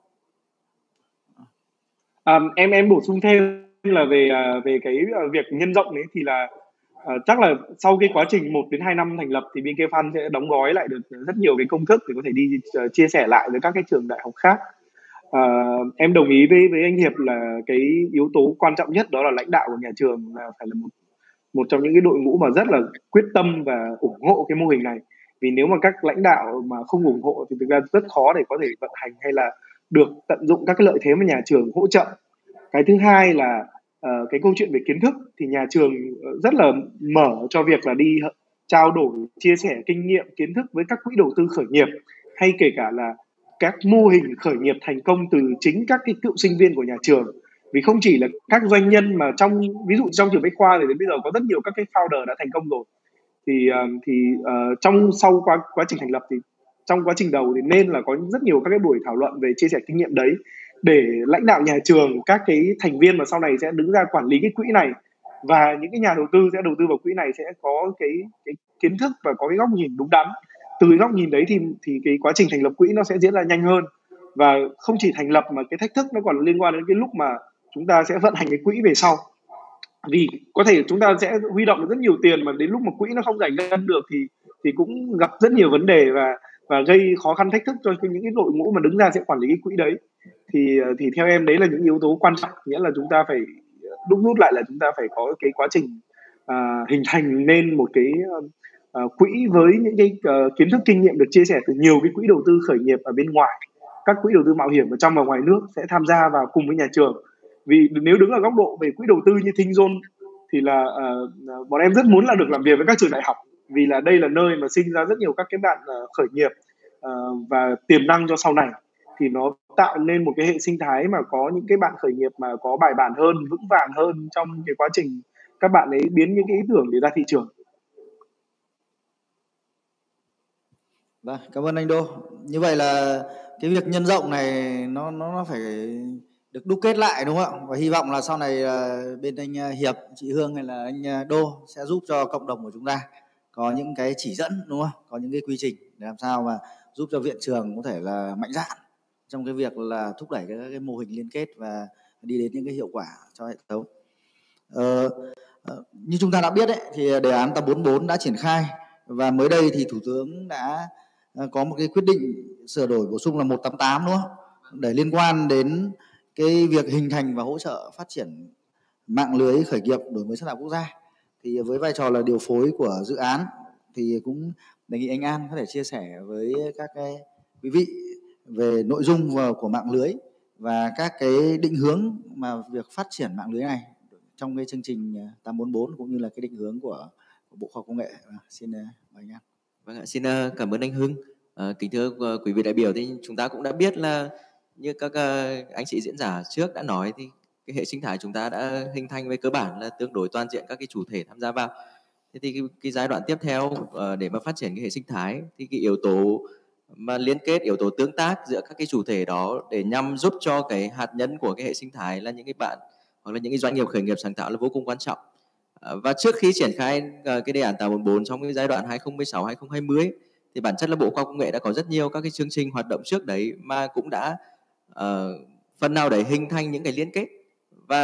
Em bổ sung thêm là về cái việc nhân rộng đấy thì là chắc là sau cái quá trình 1 đến 2 năm thành lập thì BK Fund sẽ đóng gói lại được rất nhiều cái công thức để có thể đi chia sẻ lại với các cái trường đại học khác. Em đồng ý với anh Hiệp là cái yếu tố quan trọng nhất đó là lãnh đạo của nhà trường là phải là một trong những cái đội ngũ mà rất là quyết tâm và ủng hộ cái mô hình này. Vì nếu mà các lãnh đạo mà không ủng hộ thì thực ra rất khó để có thể vận hành hay là được tận dụng các cái lợi thế mà nhà trường hỗ trợ. Cái thứ hai là cái câu chuyện về kiến thức thì nhà trường rất là mở cho việc là đi trao đổi, chia sẻ kinh nghiệm, kiến thức với các quỹ đầu tư khởi nghiệp, hay kể cả là các mô hình khởi nghiệp thành công từ chính các cái cựu sinh viên của nhà trường. Vì không chỉ là các doanh nhân mà ví dụ trong trường Bách Khoa thì đến bây giờ có rất nhiều các cái founder đã thành công rồi. Sau quá trình thành lập thì trong quá trình đầu thì nên là có rất nhiều các cái buổi thảo luận về chia sẻ kinh nghiệm đấy, để lãnh đạo nhà trường, các cái thành viên mà sau này sẽ đứng ra quản lý cái quỹ này và những cái nhà đầu tư sẽ đầu tư vào quỹ này sẽ có cái kiến thức và có cái góc nhìn đúng đắn. Từ cái góc nhìn đấy thì cái quá trình thành lập quỹ nó sẽ diễn ra nhanh hơn, và không chỉ thành lập mà cái thách thức nó còn liên quan đến cái lúc mà chúng ta sẽ vận hành cái quỹ về sau. Vì có thể chúng ta sẽ huy động được rất nhiều tiền mà đến lúc mà quỹ nó không giải ngân được thì cũng gặp rất nhiều vấn đề và gây khó khăn thách thức cho những cái đội ngũ mà đứng ra sẽ quản lý cái quỹ đấy. Thì theo em đấy là những yếu tố quan trọng, nghĩa là chúng ta phải đúc rút lại là chúng ta phải có cái quá trình hình thành nên một cái quỹ với những cái kiến thức kinh nghiệm được chia sẻ từ nhiều cái quỹ đầu tư khởi nghiệp ở bên ngoài, các quỹ đầu tư mạo hiểm ở trong và ngoài nước sẽ tham gia vào cùng với nhà trường. Vì nếu đứng ở góc độ về quỹ đầu tư như ThinkZone thì là bọn em rất muốn là được làm việc với các trường đại học, vì là đây là nơi mà sinh ra rất nhiều các cái bạn khởi nghiệp và tiềm năng cho sau này, thì nó tạo nên một cái hệ sinh thái mà có những cái bạn khởi nghiệp mà có bài bản hơn, vững vàng hơn trong cái quá trình các bạn ấy biến những cái ý tưởng để ra thị trường? Vâng, cảm ơn anh Đô. Như vậy là cái việc nhân rộng này nó phải được đúc kết lại, đúng không ạ? Và hy vọng là sau này bên anh Hiệp, chị Hương hay là anh Đô sẽ giúp cho cộng đồng của chúng ta có những cái chỉ dẫn, đúng không? Có những cái quy trình để làm sao mà giúp cho viện trường có thể là mạnh dạn trong cái việc là thúc đẩy cái mô hình liên kết và đi đến những cái hiệu quả cho hệ thống. Như chúng ta đã biết đấy, thì đề án 844 đã triển khai và mới đây thì Thủ tướng đã có một cái quyết định sửa đổi bổ sung là 188, đúng không? Để liên quan đến cái việc hình thành và hỗ trợ phát triển mạng lưới khởi nghiệp đổi mới sáng tạo quốc gia. Thì với vai trò là điều phối của dự án thì cũng đề nghị anh An có thể chia sẻ với các cái quý vị về nội dung của mạng lưới và các cái định hướng mà việc phát triển mạng lưới này trong cái chương trình 844 cũng như là cái định hướng của Bộ Khoa học Công nghệ. Xin mời anh An. Vâng ạ, xin cảm ơn anh Hưng. Kính thưa quý vị đại biểu, thì chúng ta cũng đã biết là như các anh chị diễn giả trước đã nói thì cái hệ sinh thái chúng ta đã hình thành về cơ bản là tương đối toàn diện các cái chủ thể tham gia vào. Thế thì cái giai đoạn tiếp theo để mà phát triển cái hệ sinh thái thì cái yếu tố mà liên kết, yếu tố tương tác giữa các cái chủ thể đó để nhằm giúp cho cái hạt nhân của cái hệ sinh thái là những cái bạn hoặc là những cái doanh nghiệp khởi nghiệp sáng tạo là vô cùng quan trọng. Và trước khi triển khai cái đề án 844 trong cái giai đoạn 2016-2020 thì bản chất là Bộ Khoa học Công nghệ đã có rất nhiều các cái chương trình hoạt động trước đấy mà cũng đã phần nào đấy hình thành những cái liên kết và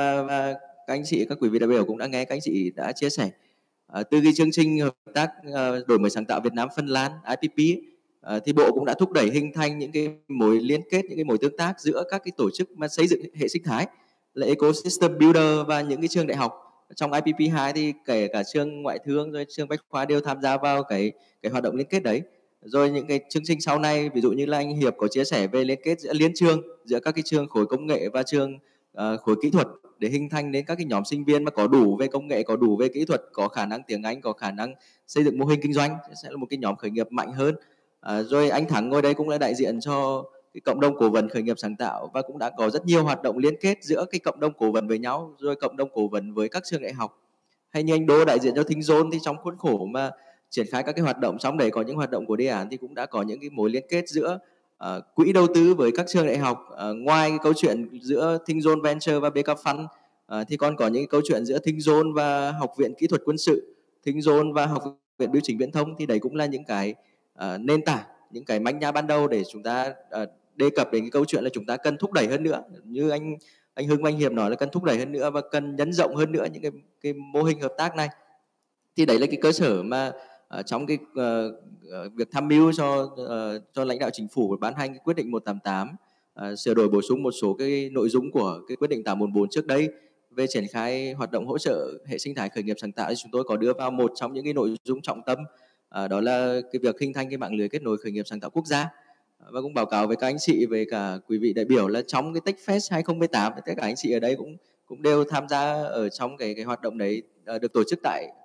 các anh chị, các quý vị đại biểu cũng đã nghe các anh chị đã chia sẻ từ cái chương trình hợp tác đổi mới sáng tạo Việt Nam Phần Lan IPP thì Bộ cũng đã thúc đẩy hình thành những cái mối liên kết, những cái mối tương tác giữa các cái tổ chức mà xây dựng hệ sinh thái là Ecosystem Builder và những cái trường đại học. Trong IPP2 thì kể cả trường ngoại thương rồi trường bách khoa đều tham gia vào cái hoạt động liên kết đấy. Rồi những cái chương trình sau này, ví dụ như là anh Hiệp có chia sẻ về liên kết giữa liên trường, giữa các cái trường khối công nghệ và trường khối kỹ thuật để hình thành đến các cái nhóm sinh viên mà có đủ về công nghệ, có đủ về kỹ thuật, có khả năng tiếng Anh, có khả năng xây dựng mô hình kinh doanh sẽ là một cái nhóm khởi nghiệp mạnh hơn. Rồi anh Thắng ngồi đây cũng là đại diện cho cái cộng đồng cố vấn khởi nghiệp sáng tạo và cũng đã có rất nhiều hoạt động liên kết giữa cái cộng đồng cố vấn với nhau, rồi cộng đồng cố vấn với các trường đại học. Hay như anh Đô đại diện cho Thinh Zone thì trong khuôn khổ mà triển khai các cái hoạt động, trong đấy có những hoạt động của đề án thì cũng đã có những cái mối liên kết giữa quỹ đầu tư với các trường đại học. Ngoài cái câu chuyện giữa Thinh Zone Venture và BK Fund thì còn có những cái câu chuyện giữa Thinh Zone và Học viện Kỹ thuật Quân sự, Thinh Zone và Học viện Bưu chính Viễn thông, thì đấy cũng là những cái nền tảng, những cái manh nha ban đầu để chúng ta đề cập đến cái câu chuyện là chúng ta cần thúc đẩy hơn nữa, như anh Hưng và anh Hiệp nói là cần thúc đẩy hơn nữa và cần nhân rộng hơn nữa những cái mô hình hợp tác này. Thì đấy là cái cơ sở mà trong cái việc tham mưu cho lãnh đạo chính phủ ban hành cái quyết định 188 sửa đổi bổ sung một số cái nội dung của cái quyết định 844 trước đây về triển khai hoạt động hỗ trợ hệ sinh thái khởi nghiệp sáng tạo. Thì chúng tôi có đưa vào một trong những cái nội dung trọng tâm, đó là cái việc hình thành cái mạng lưới kết nối khởi nghiệp sáng tạo quốc gia. Và cũng báo cáo với các anh chị, với cả quý vị đại biểu là trong cái TechFest 2018 tất cả anh chị ở đây cũng đều tham gia ở trong cái hoạt động đấy, được tổ chức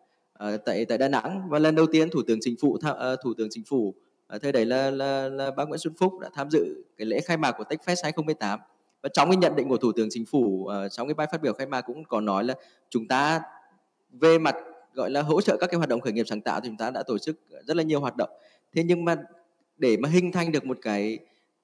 tại Đà Nẵng. Và lần đầu tiên Thủ tướng Chính phủ thời đấy là bác Nguyễn Xuân Phúc đã tham dự cái lễ khai mạc của TechFest 2018. Và trong cái nhận định của Thủ tướng Chính phủ trong cái bài phát biểu khai mạc cũng có nói là chúng ta về mặt gọi là hỗ trợ các cái hoạt động khởi nghiệp sáng tạo thì chúng ta đã tổ chức rất là nhiều hoạt động. Thế nhưng mà để mà hình thành được một cái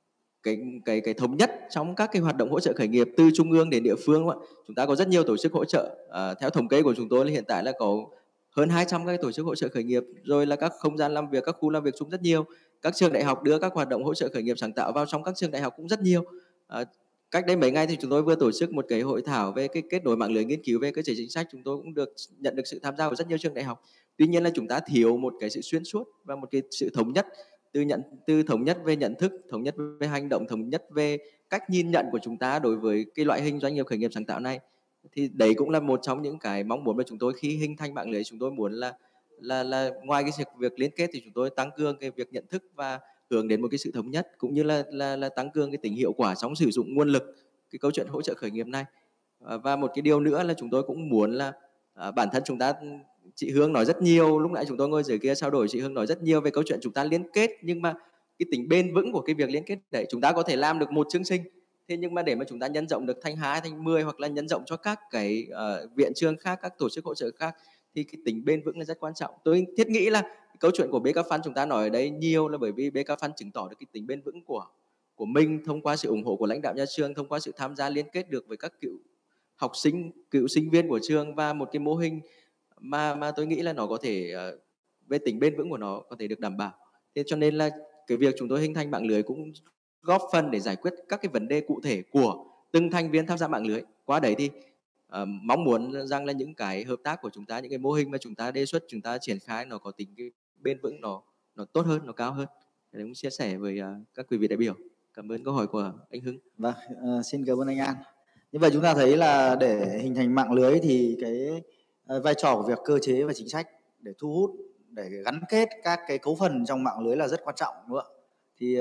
thống nhất trong các cái hoạt động hỗ trợ khởi nghiệp từ trung ương đến địa phương, đúng không ạ? Chúng ta có rất nhiều tổ chức hỗ trợ. Theo thống kê của chúng tôi là hiện tại là có hơn 200 các tổ chức hỗ trợ khởi nghiệp, rồi là các không gian làm việc, các khu làm việc chung rất nhiều. Các trường đại học đưa các hoạt động hỗ trợ khởi nghiệp sáng tạo vào trong các trường đại học cũng rất nhiều. Cách đây mấy ngày thì chúng tôi vừa tổ chức một cái hội thảo về cái kết nối mạng lưới nghiên cứu về cơ chế chính sách. Chúng tôi cũng nhận được sự tham gia của rất nhiều trường đại học. Tuy nhiên là chúng ta thiếu một cái sự xuyên suốt và một cái sự thống nhất, từ thống nhất về nhận thức, thống nhất về hành động, thống nhất về cách nhìn nhận của chúng ta đối với cái loại hình doanh nghiệp khởi nghiệp sáng tạo này. Thì đấy cũng là một trong những cái mong muốn của chúng tôi khi hình thành mạng lưới. Chúng tôi muốn là ngoài cái việc liên kết thì chúng tôi tăng cường cái việc nhận thức và hướng đến một cái sự thống nhất, cũng như là tăng cường cái tính hiệu quả trong sử dụng nguồn lực cái câu chuyện hỗ trợ khởi nghiệp này. Và một cái điều nữa là chúng tôi cũng muốn là bản thân chúng ta, chị Hương nói rất nhiều, lúc nãy chúng tôi ngồi dưới kia trao đổi, chị Hương nói rất nhiều về câu chuyện chúng ta liên kết, nhưng mà cái tính bền vững của cái việc liên kết đấy. Chúng ta có thể làm được một chương trình, thế nhưng mà để mà chúng ta nhân rộng được thành 2, thành 10 hoặc là nhân rộng cho các cái viện trường khác, các tổ chức hỗ trợ khác, thì cái tính bền vững là rất quan trọng. Tôi thiết nghĩ là câu chuyện của BK Fund chúng ta nói ở đây nhiều là bởi vì BK Fund chứng tỏ được cái tính bền vững của mình thông qua sự ủng hộ của lãnh đạo nhà trường, thông qua sự tham gia liên kết được với các cựu học sinh, cựu sinh viên của trường, và một cái mô hình mà tôi nghĩ là nó có thể về tính bền vững của nó có thể được đảm bảo. Thế cho nên là cái việc chúng tôi hình thành mạng lưới cũng góp phần để giải quyết các cái vấn đề cụ thể của từng thành viên tham gia mạng lưới. Qua đấy thì mong muốn rằng là những cái hợp tác của chúng ta, những cái mô hình mà chúng ta đề xuất, chúng ta triển khai nó có tính cái bền vững, nó tốt hơn, nó cao hơn. Để cũng chia sẻ với các quý vị đại biểu. Cảm ơn câu hỏi của anh Hưng. Vâng, xin cảm ơn anh An. Như vậy chúng ta thấy là để hình thành mạng lưới thì cái vai trò của việc cơ chế và chính sách để thu hút, để gắn kết các cái cấu phần trong mạng lưới là rất quan trọng, đúng không ạ? Thì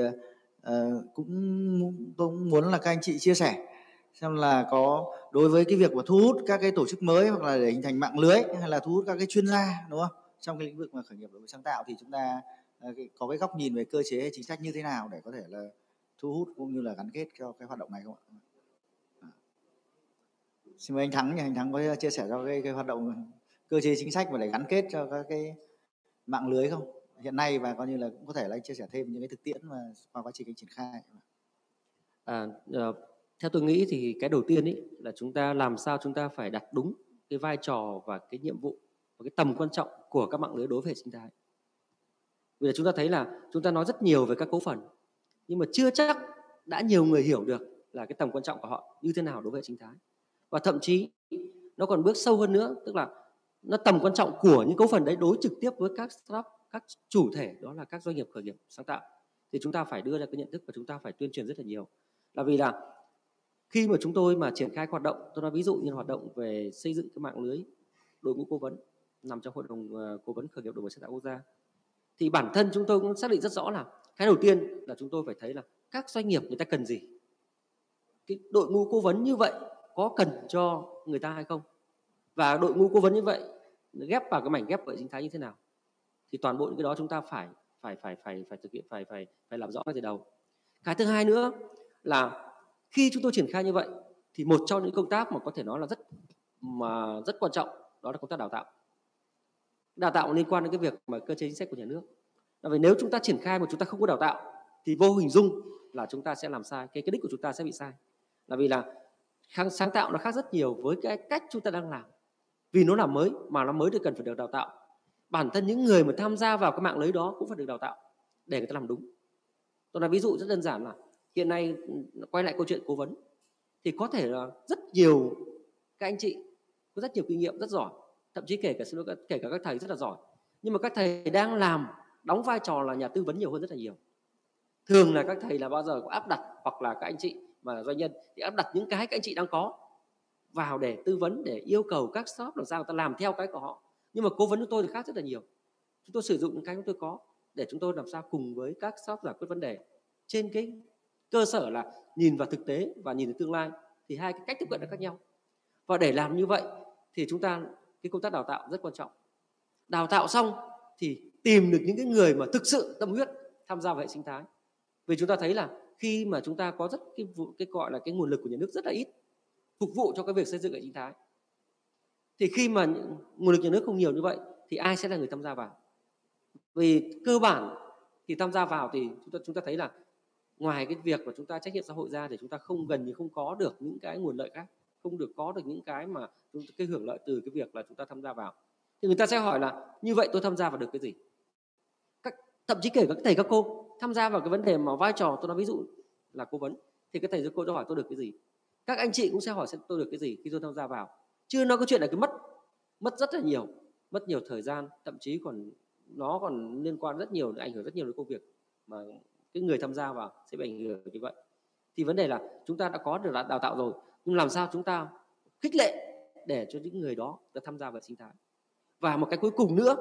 tôi cũng muốn là các anh chị chia sẻ xem là có đối với cái việc của thu hút các cái tổ chức mới hoặc là để hình thành mạng lưới, hay là thu hút các cái chuyên gia, đúng không, trong cái lĩnh vực mà khởi nghiệp đổi mới sáng tạo, thì chúng ta có cái góc nhìn về cơ chế hay chính sách như thế nào để có thể là thu hút cũng như là gắn kết cho cái hoạt động này không ạ? Xin mời anh Thắng, anh Thắng có chia sẻ cho cái hoạt động cơ chế chính sách mà để gắn kết cho các cái mạng lưới không hiện nay, và coi như là cũng có thể là anh chia sẻ thêm những cái thực tiễn mà qua quá trình anh triển khai. Theo tôi nghĩ thì cái đầu tiên ấy là chúng ta làm sao chúng ta phải đặt đúng cái vai trò và cái nhiệm vụ và cái tầm quan trọng của các mạng lưới đối với hệ sinh thái. Vì là chúng ta thấy là chúng ta nói rất nhiều về các cấu phần, nhưng mà chưa chắc đã nhiều người hiểu được là cái tầm quan trọng của họ như thế nào đối với hệ sinh thái. Và thậm chí nó còn bước sâu hơn nữa, tức là nó tầm quan trọng của những cấu phần đấy đối trực tiếp với các startup, các chủ thể, đó là các doanh nghiệp khởi nghiệp sáng tạo. Thì chúng ta phải đưa ra cái nhận thức và chúng ta phải tuyên truyền rất là nhiều. Là vì là khi mà chúng tôi mà triển khai hoạt động, tôi nói ví dụ như hoạt động về xây dựng cái mạng lưới đội ngũ cố vấn nằm trong hội đồng cố vấn khởi nghiệp đổi mới sáng tạo quốc gia, thì bản thân chúng tôi cũng xác định rất rõ là cái đầu tiên là chúng tôi phải thấy là các doanh nghiệp người ta cần gì, cái đội ngũ cố vấn như vậy có cần cho người ta hay không, và đội ngũ cố vấn như vậy ghép vào cái mảnh ghép hệ sinh thái như thế nào. Thì toàn bộ những cái đó chúng ta phải thực hiện, phải làm rõ ngay từ đầu. Cái thứ hai nữa là khi chúng tôi triển khai như vậy thì một trong những công tác mà có thể nói là rất quan trọng, đó là công tác đào tạo. Đào tạo liên quan đến cái việc mà cơ chế chính sách của nhà nước. Là vì nếu chúng ta triển khai mà chúng ta không có đào tạo thì vô hình dung là chúng ta sẽ làm sai, cái đích của chúng ta sẽ bị sai. Là vì là sáng tạo nó khác rất nhiều với cái cách chúng ta đang làm. Vì nó là mới, mà nó mới thì cần phải được đào tạo. Bản thân những người mà tham gia vào cái mạng lưới đó cũng phải được đào tạo để người ta làm đúng. Tôi nói ví dụ rất đơn giản là hiện nay quay lại câu chuyện cố vấn, thì có thể là rất nhiều các anh chị có rất nhiều kinh nghiệm, rất giỏi, thậm chí kể cả các thầy rất là giỏi, nhưng mà các thầy đang đóng vai trò là nhà tư vấn nhiều hơn rất là nhiều. Thường là các thầy là bao giờ có áp đặt, hoặc là các anh chị mà là doanh nhân thì áp đặt những cái các anh chị đang có vào để tư vấn, để yêu cầu các shop làm sao người ta làm theo cái của họ. Nhưng mà cố vấn của tôi thì khác rất là nhiều. Chúng tôi sử dụng những cái chúng tôi có để chúng tôi làm sao cùng với các shop giải quyết vấn đề trên cái cơ sở là nhìn vào thực tế và nhìn vào tương lai, thì hai cái cách tiếp cận nó khác nhau. Và để làm như vậy thì chúng ta cái công tác đào tạo rất quan trọng. Đào tạo xong thì tìm được những cái người mà thực sự tâm huyết tham gia vào hệ sinh thái. Vì chúng ta thấy là khi mà chúng ta có rất cái gọi là cái nguồn lực của nhà nước rất là ít phục vụ cho cái việc xây dựng hệ sinh thái, thì khi mà nguồn lực nhà nước không nhiều như vậy thì ai sẽ là người tham gia vào? Vì cơ bản thì tham gia vào thì chúng ta thấy là ngoài cái việc mà chúng ta trách nhiệm xã hội ra thì chúng ta gần như không có được những cái nguồn lợi khác, không được có được những cái mà cái hưởng lợi từ cái việc là chúng ta tham gia vào. Thì người ta sẽ hỏi là như vậy tôi tham gia vào được cái gì? Thậm chí kể các thầy các cô tham gia vào cái vấn đề mà vai trò, tôi nói ví dụ là cố vấn, thì các thầy các cô sẽ hỏi tôi được cái gì? Các anh chị cũng sẽ hỏi tôi được cái gì khi tôi tham gia vào. Chưa nói cái chuyện là cái mất rất là nhiều, mất nhiều thời gian, thậm chí nó còn liên quan rất nhiều, ảnh hưởng rất nhiều đến công việc mà cái người tham gia vào sẽ bị ảnh hưởng như vậy. Thì vấn đề là chúng ta đã có được đào tạo rồi, nhưng làm sao chúng ta khích lệ để cho những người đó tham gia vào sinh thái. Và một cái cuối cùng nữa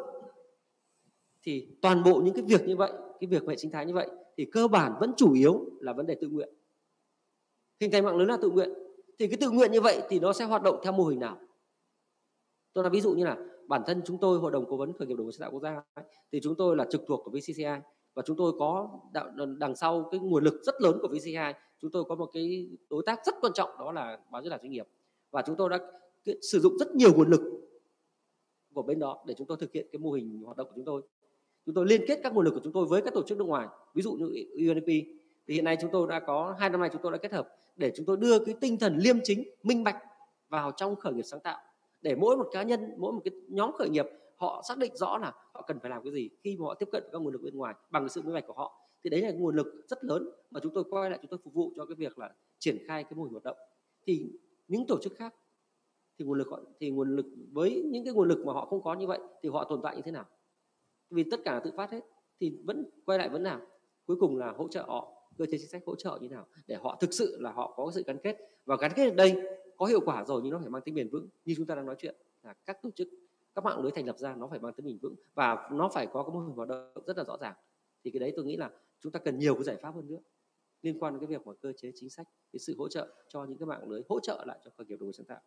thì toàn bộ những cái việc như vậy, cái việc hệ sinh thái như vậy thì cơ bản vẫn chủ yếu là vấn đề tự nguyện. Hình thành mạng lưới là tự nguyện, thì cái tự nguyện như vậy thì nó sẽ hoạt động theo mô hình nào? Tôi nói ví dụ như là bản thân chúng tôi, Hội đồng Cố vấn Khởi nghiệp đổi mới sáng tạo quốc gia, thì chúng tôi là trực thuộc của VCCI, Và chúng tôi có đằng sau cái nguồn lực rất lớn của VC2, chúng tôi có một cái đối tác rất quan trọng, đó là báo Diễn đàn Doanh nghiệp, và chúng tôi đã sử dụng rất nhiều nguồn lực của bên đó để chúng tôi thực hiện cái mô hình hoạt động của chúng tôi. Chúng tôi liên kết các nguồn lực của chúng tôi với các tổ chức nước ngoài, ví dụ như UNDP. Thì hiện nay chúng tôi đã có 2 năm nay chúng tôi đã kết hợp để chúng tôi đưa cái tinh thần liêm chính, minh bạch vào trong khởi nghiệp sáng tạo, để mỗi một cá nhân, mỗi một cái nhóm khởi nghiệp họ xác định rõ là họ cần phải làm cái gì khi mà họ tiếp cận các nguồn lực bên ngoài bằng sự minh bạch của họ. Thì đấy là nguồn lực rất lớn mà chúng tôi quay lại chúng tôi phục vụ cho cái việc là triển khai cái mô hình hoạt động. Thì những tổ chức khác thì nguồn lực với những cái nguồn lực mà họ không có như vậy thì họ tồn tại như thế nào? Vì tất cả là tự phát hết, thì vẫn quay lại vấn nào cuối cùng là hỗ trợ họ, cơ chế chính sách hỗ trợ như thế nào để họ thực sự là họ có sự gắn kết, và gắn kết ở đây có hiệu quả rồi nhưng nó phải mang tính bền vững. Như chúng ta đang nói chuyện là các tổ chức, các mạng lưới thành lập ra nó phải mang tính bền vững và nó phải có cái mô hình hoạt động rất là rõ ràng. Thì cái đấy tôi nghĩ là chúng ta cần nhiều cái giải pháp hơn nữa liên quan đến cái việc mà cơ chế chính sách, cái sự hỗ trợ cho những cái mạng lưới hỗ trợ lại cho khởi nghiệp đổi mới sáng tạo.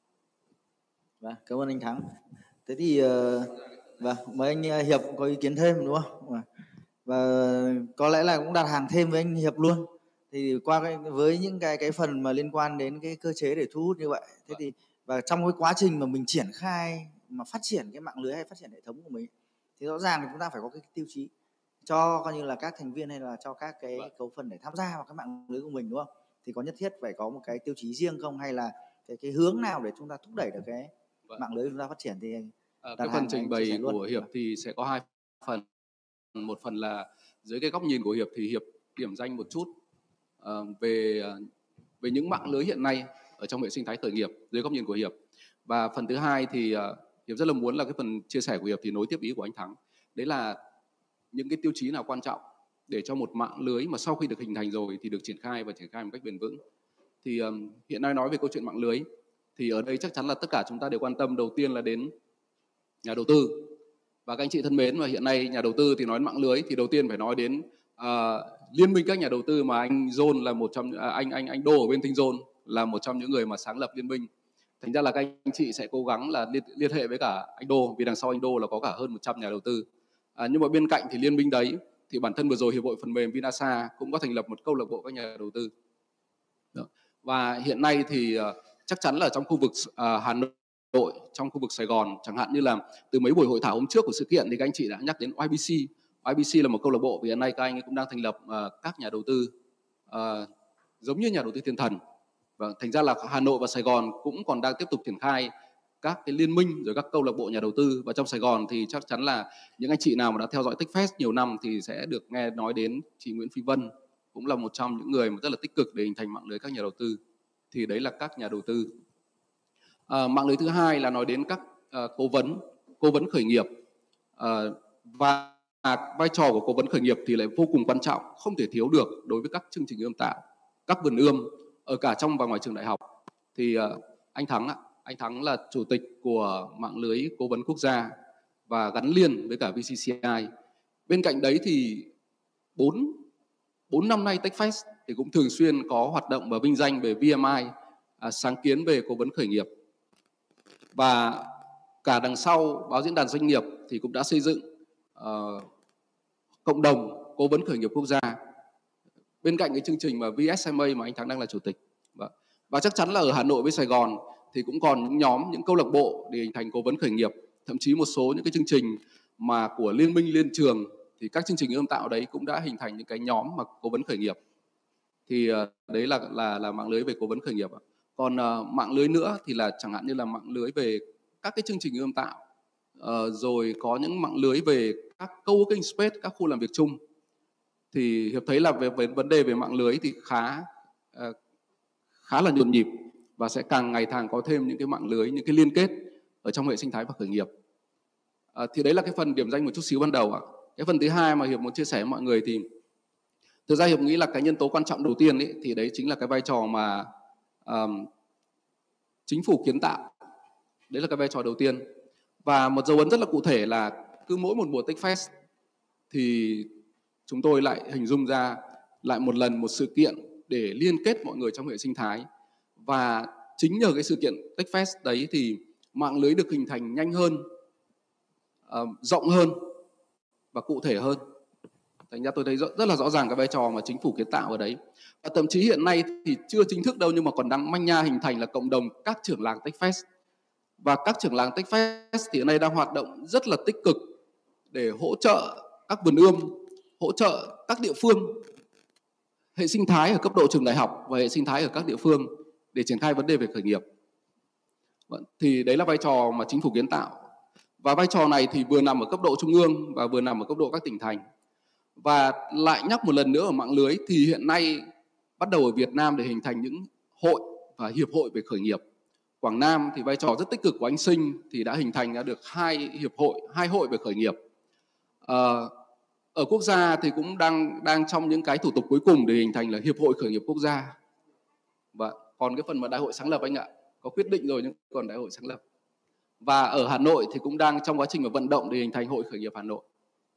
Vâng, cảm ơn anh Thắng. Thế thì vâng, mời anh Hiệp có ý kiến thêm đúng không? Và có lẽ là cũng đặt hàng thêm với anh Hiệp luôn. Thì qua với những cái phần mà liên quan đến cái cơ chế để thu hút như vậy, thế thì và trong cái quá trình mà mình triển khai mà phát triển cái mạng lưới hay phát triển hệ thống của mình, thì rõ ràng thì chúng ta phải có cái tiêu chí cho coi như là các thành viên hay là cho các cái cấu phần để tham gia vào cái mạng lưới của mình, đúng không? Thì có nhất thiết phải có một cái tiêu chí riêng không, hay là cái hướng nào để chúng ta thúc đẩy được cái mạng lưới chúng ta phát triển? Thì cái phần trình bày của Hiệp thì sẽ có 2 phần. Một phần là dưới cái góc nhìn của Hiệp thì Hiệp điểm danh một chút về những mạng lưới hiện nay ở trong hệ sinh thái khởi nghiệp dưới góc nhìn của Hiệp. Và phần thứ hai thì Hiệp rất là muốn là cái phần chia sẻ của Hiệp thì nối tiếp ý của anh Thắng. Đấy là những cái tiêu chí nào quan trọng để cho một mạng lưới mà sau khi được hình thành rồi thì được triển khai và triển khai một cách bền vững. Thì hiện nay nói về câu chuyện mạng lưới thì ở đây chắc chắn là tất cả chúng ta đều quan tâm đầu tiên là đến nhà đầu tư. Và các anh chị thân mến, mà hiện nay nhà đầu tư thì nói đến mạng lưới thì đầu tiên phải nói đến liên minh các nhà đầu tư mà anh John là một trong anh Đô ở bên Think Zone là một trong những người mà sáng lập liên minh. Thành ra là các anh chị sẽ cố gắng là liên hệ với cả anh Đô, vì đằng sau anh Đô là có cả hơn 100 nhà đầu tư. Nhưng mà bên cạnh thì liên minh đấy thì bản thân vừa rồi Hiệp hội Phần mềm Vinasa cũng có thành lập một câu lạc bộ các nhà đầu tư. Và hiện nay thì chắc chắn là trong khu vực Hà Nội, trong khu vực Sài Gòn, chẳng hạn như là từ mấy buổi hội thảo hôm trước của sự kiện thì các anh chị đã nhắc đến YBC. YBC là một câu lạc bộ vì hiện nay các anh cũng đang thành lập các nhà đầu tư giống như nhà đầu tư thiên thần. Và thành ra là Hà Nội và Sài Gòn cũng còn đang tiếp tục triển khai các cái liên minh rồi các câu lạc bộ nhà đầu tư. Và trong Sài Gòn thì chắc chắn là những anh chị nào mà đã theo dõi TechFest nhiều năm thì sẽ được nghe nói đến chị Nguyễn Phi Vân, cũng là một trong những người mà rất là tích cực để hình thành mạng lưới các nhà đầu tư. Thì đấy là các nhà đầu tư. Mạng lưới thứ hai là nói đến các cố vấn khởi nghiệp, và vai trò của cố vấn khởi nghiệp thì lại vô cùng quan trọng, không thể thiếu được đối với các chương trình ươm tạo, các vườn ươm ở cả trong và ngoài trường đại học. Thì anh Thắng là chủ tịch của mạng lưới cố vấn quốc gia và gắn liền với cả VCCI. Bên cạnh đấy thì 4 năm nay TechFest thì cũng thường xuyên có hoạt động và vinh danh về VMI, sáng kiến về cố vấn khởi nghiệp. Và cả đằng sau báo Diễn đàn Doanh nghiệp thì cũng đã xây dựng cộng đồng cố vấn khởi nghiệp quốc gia bên cạnh cái chương trình mà VSMA mà anh Thắng đang là chủ tịch. Và chắc chắn là ở Hà Nội với Sài Gòn thì cũng còn những nhóm, những câu lạc bộ để hình thành cố vấn khởi nghiệp, thậm chí một số những cái chương trình mà của liên minh liên trường thì các chương trình ươm tạo đấy cũng đã hình thành những cái nhóm mà cố vấn khởi nghiệp. Thì đấy là mạng lưới về cố vấn khởi nghiệp. Còn mạng lưới nữa thì là chẳng hạn như là mạng lưới về các cái chương trình ươm tạo, rồi có những mạng lưới về các coworking space, các khu làm việc chung. Thì Hiệp thấy là về vấn đề về mạng lưới thì khá là nhộn nhịp và sẽ càng ngày càng có thêm những cái mạng lưới, những cái liên kết ở trong hệ sinh thái và khởi nghiệp. Thì đấy là cái phần điểm danh một chút xíu ban đầu ạ. Cái phần thứ hai mà Hiệp muốn chia sẻ với mọi người thì thực ra Hiệp nghĩ là cái nhân tố quan trọng đầu tiên ấy, thì đấy chính là cái vai trò mà chính phủ kiến tạo. Đấy là cái vai trò đầu tiên. Và một dấu ấn rất là cụ thể là cứ mỗi một mùa TechFest thì chúng tôi lại hình dung ra lại một lần một sự kiện để liên kết mọi người trong hệ sinh thái. Và chính nhờ cái sự kiện TechFest đấy thì mạng lưới được hình thành nhanh hơn, rộng hơn và cụ thể hơn. Thành ra tôi thấy rất là rõ ràng cái vai trò mà chính phủ kiến tạo ở đấy. Và thậm chí hiện nay thì chưa chính thức đâu nhưng mà còn đang manh nha hình thành là cộng đồng các trưởng làng TechFest. Và các trưởng làng TechFest thì hiện nay đang hoạt động rất là tích cực để hỗ trợ các vườn ươm, hỗ trợ các địa phương, hệ sinh thái ở cấp độ trường đại học và hệ sinh thái ở các địa phương để triển khai vấn đề về khởi nghiệp. Thì đấy là vai trò mà chính phủ kiến tạo. Và vai trò này thì vừa nằm ở cấp độ trung ương và vừa nằm ở cấp độ các tỉnh thành. Và lại nhắc một lần nữa ở mạng lưới thì hiện nay bắt đầu ở Việt Nam để hình thành những hội và hiệp hội về khởi nghiệp. Quảng Nam thì vai trò rất tích cực của anh Sinh thì đã hình thành ra được 2 hội về khởi nghiệp. Ở quốc gia thì cũng đang trong những cái thủ tục cuối cùng để hình thành là Hiệp hội Khởi nghiệp Quốc gia. Và còn cái phần mà đại hội sáng lập anh ạ, có quyết định rồi nhưng còn đại hội sáng lập. Và ở Hà Nội thì cũng đang trong quá trình vận động để hình thành Hội Khởi nghiệp Hà Nội.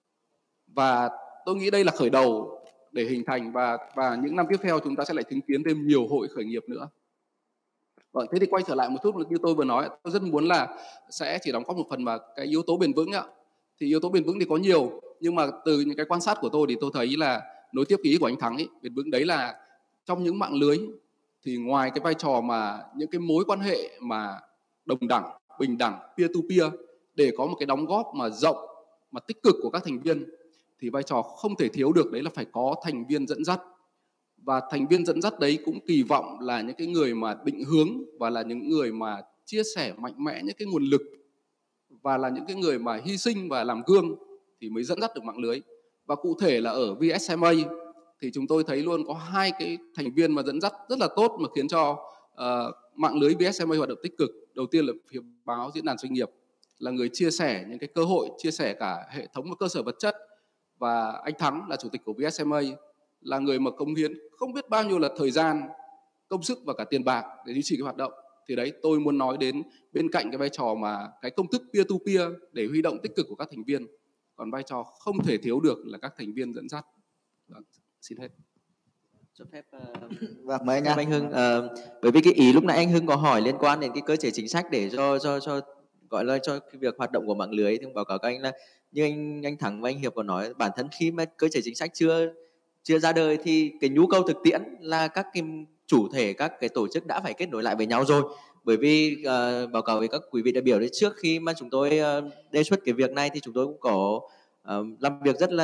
Và tôi nghĩ đây là khởi đầu để hình thành và những năm tiếp theo chúng ta sẽ lại chứng kiến thêm nhiều hội khởi nghiệp nữa. Thế thì quay trở lại một chút như tôi vừa nói, tôi rất muốn là sẽ chỉ đóng góp một phần vào cái yếu tố bền vững ạ. Thì yếu tố bền vững thì có nhiều, nhưng mà từ những cái quan sát của tôi thì tôi thấy là nối tiếp ý của anh Thắng ấy, bền vững đấy là trong những mạng lưới thì ngoài cái vai trò mà những cái mối quan hệ mà đồng đẳng, bình đẳng, peer to peer để có một cái đóng góp mà rộng, mà tích cực của các thành viên thì vai trò không thể thiếu được đấy là phải có thành viên dẫn dắt. Và thành viên dẫn dắt đấy cũng kỳ vọng là những cái người mà định hướng và là những người mà chia sẻ mạnh mẽ những cái nguồn lực và là những cái người mà hy sinh và làm gương thì mới dẫn dắt được mạng lưới. Và cụ thể là ở VSMA thì chúng tôi thấy luôn có 2 cái thành viên mà dẫn dắt rất là tốt mà khiến cho mạng lưới VSMA hoạt động tích cực. Đầu tiên là Hiệp báo Diễn đàn Doanh nghiệp, là người chia sẻ những cái cơ hội, chia sẻ cả hệ thống và cơ sở vật chất. Và anh Thắng là chủ tịch của VSMA, là người mà cống hiến không biết bao nhiêu là thời gian, công sức và cả tiền bạc để duy trì cái hoạt động. Thì đấy, tôi muốn nói đến bên cạnh cái vai trò mà cái công thức peer to peer để huy động tích cực của các thành viên, còn vai trò không thể thiếu được là các thành viên dẫn dắt. Xin hết. Cho phép Vâng, mời anh Hưng. Bởi vì cái ý lúc nãy anh Hưng có hỏi liên quan đến cái cơ chế chính sách để cho gọi là cho cái việc hoạt động của mạng lưới, thì báo cáo các anh là như anh Thắng và anh Hiệp có nói, bản thân khi mà cơ chế chính sách chưa ra đời thì cái nhu cầu thực tiễn là các cái chủ thể, các cái tổ chức đã phải kết nối lại với nhau rồi. Bởi vì báo cáo với các quý vị đại biểu đấy, trước khi mà chúng tôi đề xuất cái việc này thì chúng tôi cũng có làm việc rất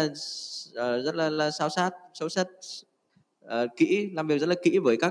là sâu sát kỹ, làm việc rất là kỹ với các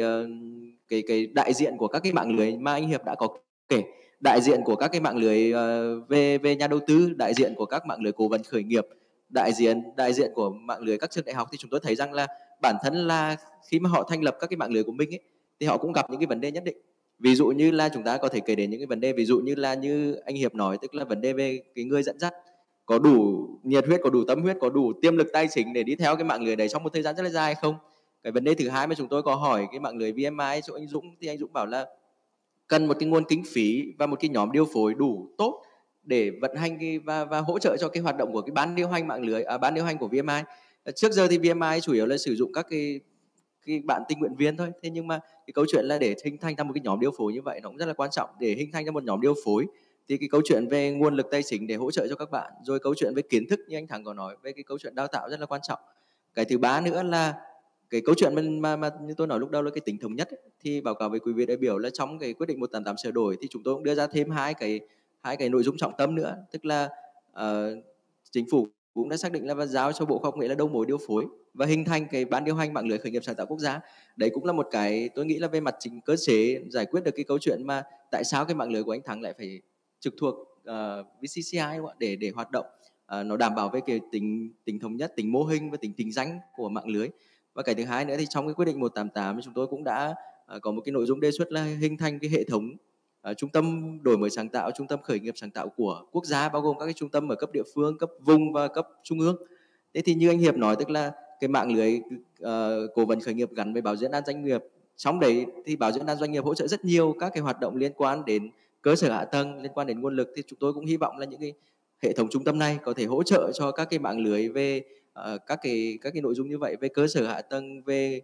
cái đại diện của các cái mạng lưới mà anh Hiệp đã có kể, đại diện của các cái mạng lưới về nhà đầu tư, đại diện của các mạng lưới cố vấn khởi nghiệp, đại diện của mạng lưới các trường đại học. Thì chúng tôi thấy rằng là bản thân là khi mà họ thành lập các cái mạng lưới của mình ấy, thì họ cũng gặp những cái vấn đề nhất định. Ví dụ như là chúng ta có thể kể đến những cái vấn đề, ví dụ như là như anh Hiệp nói, tức là vấn đề về cái người dẫn dắt có đủ nhiệt huyết, có đủ tâm huyết, có đủ tiềm lực tài chính để đi theo cái mạng lưới đấy trong một thời gian rất là dài hay không. Cái vấn đề thứ hai mà chúng tôi có hỏi cái mạng lưới VMI chỗ anh Dũng, thì anh Dũng bảo là cần một cái nguồn kinh phí và một cái nhóm điều phối đủ tốt để vận hành và hỗ trợ cho cái hoạt động của cái ban điều hành mạng lưới, ban điều hành của VMI. Trước giờ thì VMI chủ yếu là sử dụng các cái bạn tình nguyện viên thôi. Thế nhưng mà cái câu chuyện là để hình thành ra một cái nhóm điều phối như vậy nó cũng rất là quan trọng. Để hình thành ra một nhóm điều phối thì cái câu chuyện về nguồn lực tài chính để hỗ trợ cho các bạn, rồi câu chuyện về kiến thức như anh Thắng có nói, về cái câu chuyện đào tạo rất là quan trọng. Cái thứ ba nữa là cái câu chuyện mà như tôi nói lúc đầu là cái tính thống nhất ấy, thì báo cáo với quý vị đại biểu là trong cái quyết định 188 sửa đổi thì chúng tôi cũng đưa ra thêm hai cái nội dung trọng tâm nữa, tức là chính phủ cũng đã xác định là giao cho Bộ Khoa học Nghệ là đầu mối điều phối và hình thành cái ban điều hành mạng lưới khởi nghiệp sáng tạo quốc gia. Đấy cũng là một cái tôi nghĩ là về mặt chính cơ chế giải quyết được cái câu chuyện mà tại sao cái mạng lưới của anh Thắng lại phải trực thuộc VCCI để hoạt động, nó đảm bảo về cái tính thống nhất, tính mô hình và tính danh của mạng lưới. Và cái thứ hai nữa thì trong cái quyết định 188 chúng tôi cũng đã có một cái nội dung đề xuất là hình thành cái hệ thống trung tâm đổi mới sáng tạo, trung tâm khởi nghiệp sáng tạo của quốc gia, bao gồm các cái trung tâm ở cấp địa phương, cấp vùng và cấp trung ương. Thế thì như anh Hiệp nói, tức là cái mạng lưới cố vấn khởi nghiệp gắn với báo diễn đàn doanh nghiệp, trong đấy thì báo diễn đàn doanh nghiệp hỗ trợ rất nhiều các cái hoạt động liên quan đến cơ sở hạ tầng, liên quan đến nguồn lực. Thì chúng tôi cũng hy vọng là những cái hệ thống trung tâm này có thể hỗ trợ cho các cái mạng lưới về các cái nội dung như vậy, về cơ sở hạ tầng, về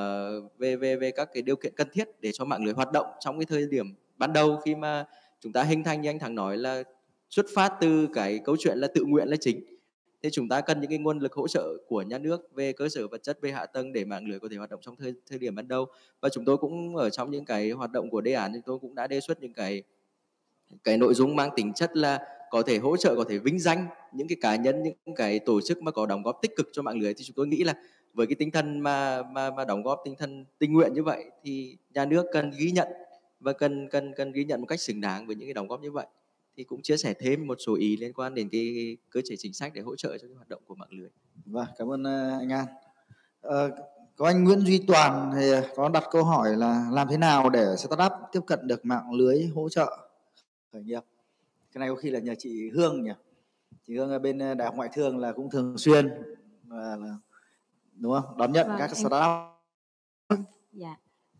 các cái điều kiện cần thiết để cho mạng lưới hoạt động trong cái thời điểm ban đầu, khi mà chúng ta hình thành như anh Thắng nói là xuất phát từ cái câu chuyện là tự nguyện là chính. Thì chúng ta cần những cái nguồn lực hỗ trợ của nhà nước về cơ sở vật chất, về hạ tầng để mạng lưới có thể hoạt động trong thời điểm ban đầu. Và chúng tôi cũng ở trong những cái hoạt động của đề án, chúng tôi cũng đã đề xuất những cái nội dung mang tính chất là có thể hỗ trợ, có thể vinh danh những cái cá nhân, những cái tổ chức mà có đóng góp tích cực cho mạng lưới. Thì chúng tôi nghĩ là với cái tinh thần mà đóng góp, tinh thần tình nguyện như vậy, thì nhà nước cần ghi nhận và cần ghi nhận một cách xứng đáng với những cái đóng góp như vậy. Thì cũng chia sẻ thêm một số ý liên quan đến cái cơ chế chính sách để hỗ trợ cho cái hoạt động của mạng lưới. Vâng, cảm ơn anh An. Có anh Nguyễn Duy Toàn thì có đặt câu hỏi là làm thế nào để startup tiếp cận được mạng lưới hỗ trợ khởi nghiệp. Cái này có khi là nhờ chị Hương nhỉ. Chị Hương ở bên Đại học Ngoại thương là cũng thường xuyên là đúng không? Đón nhận các startup. Dạ.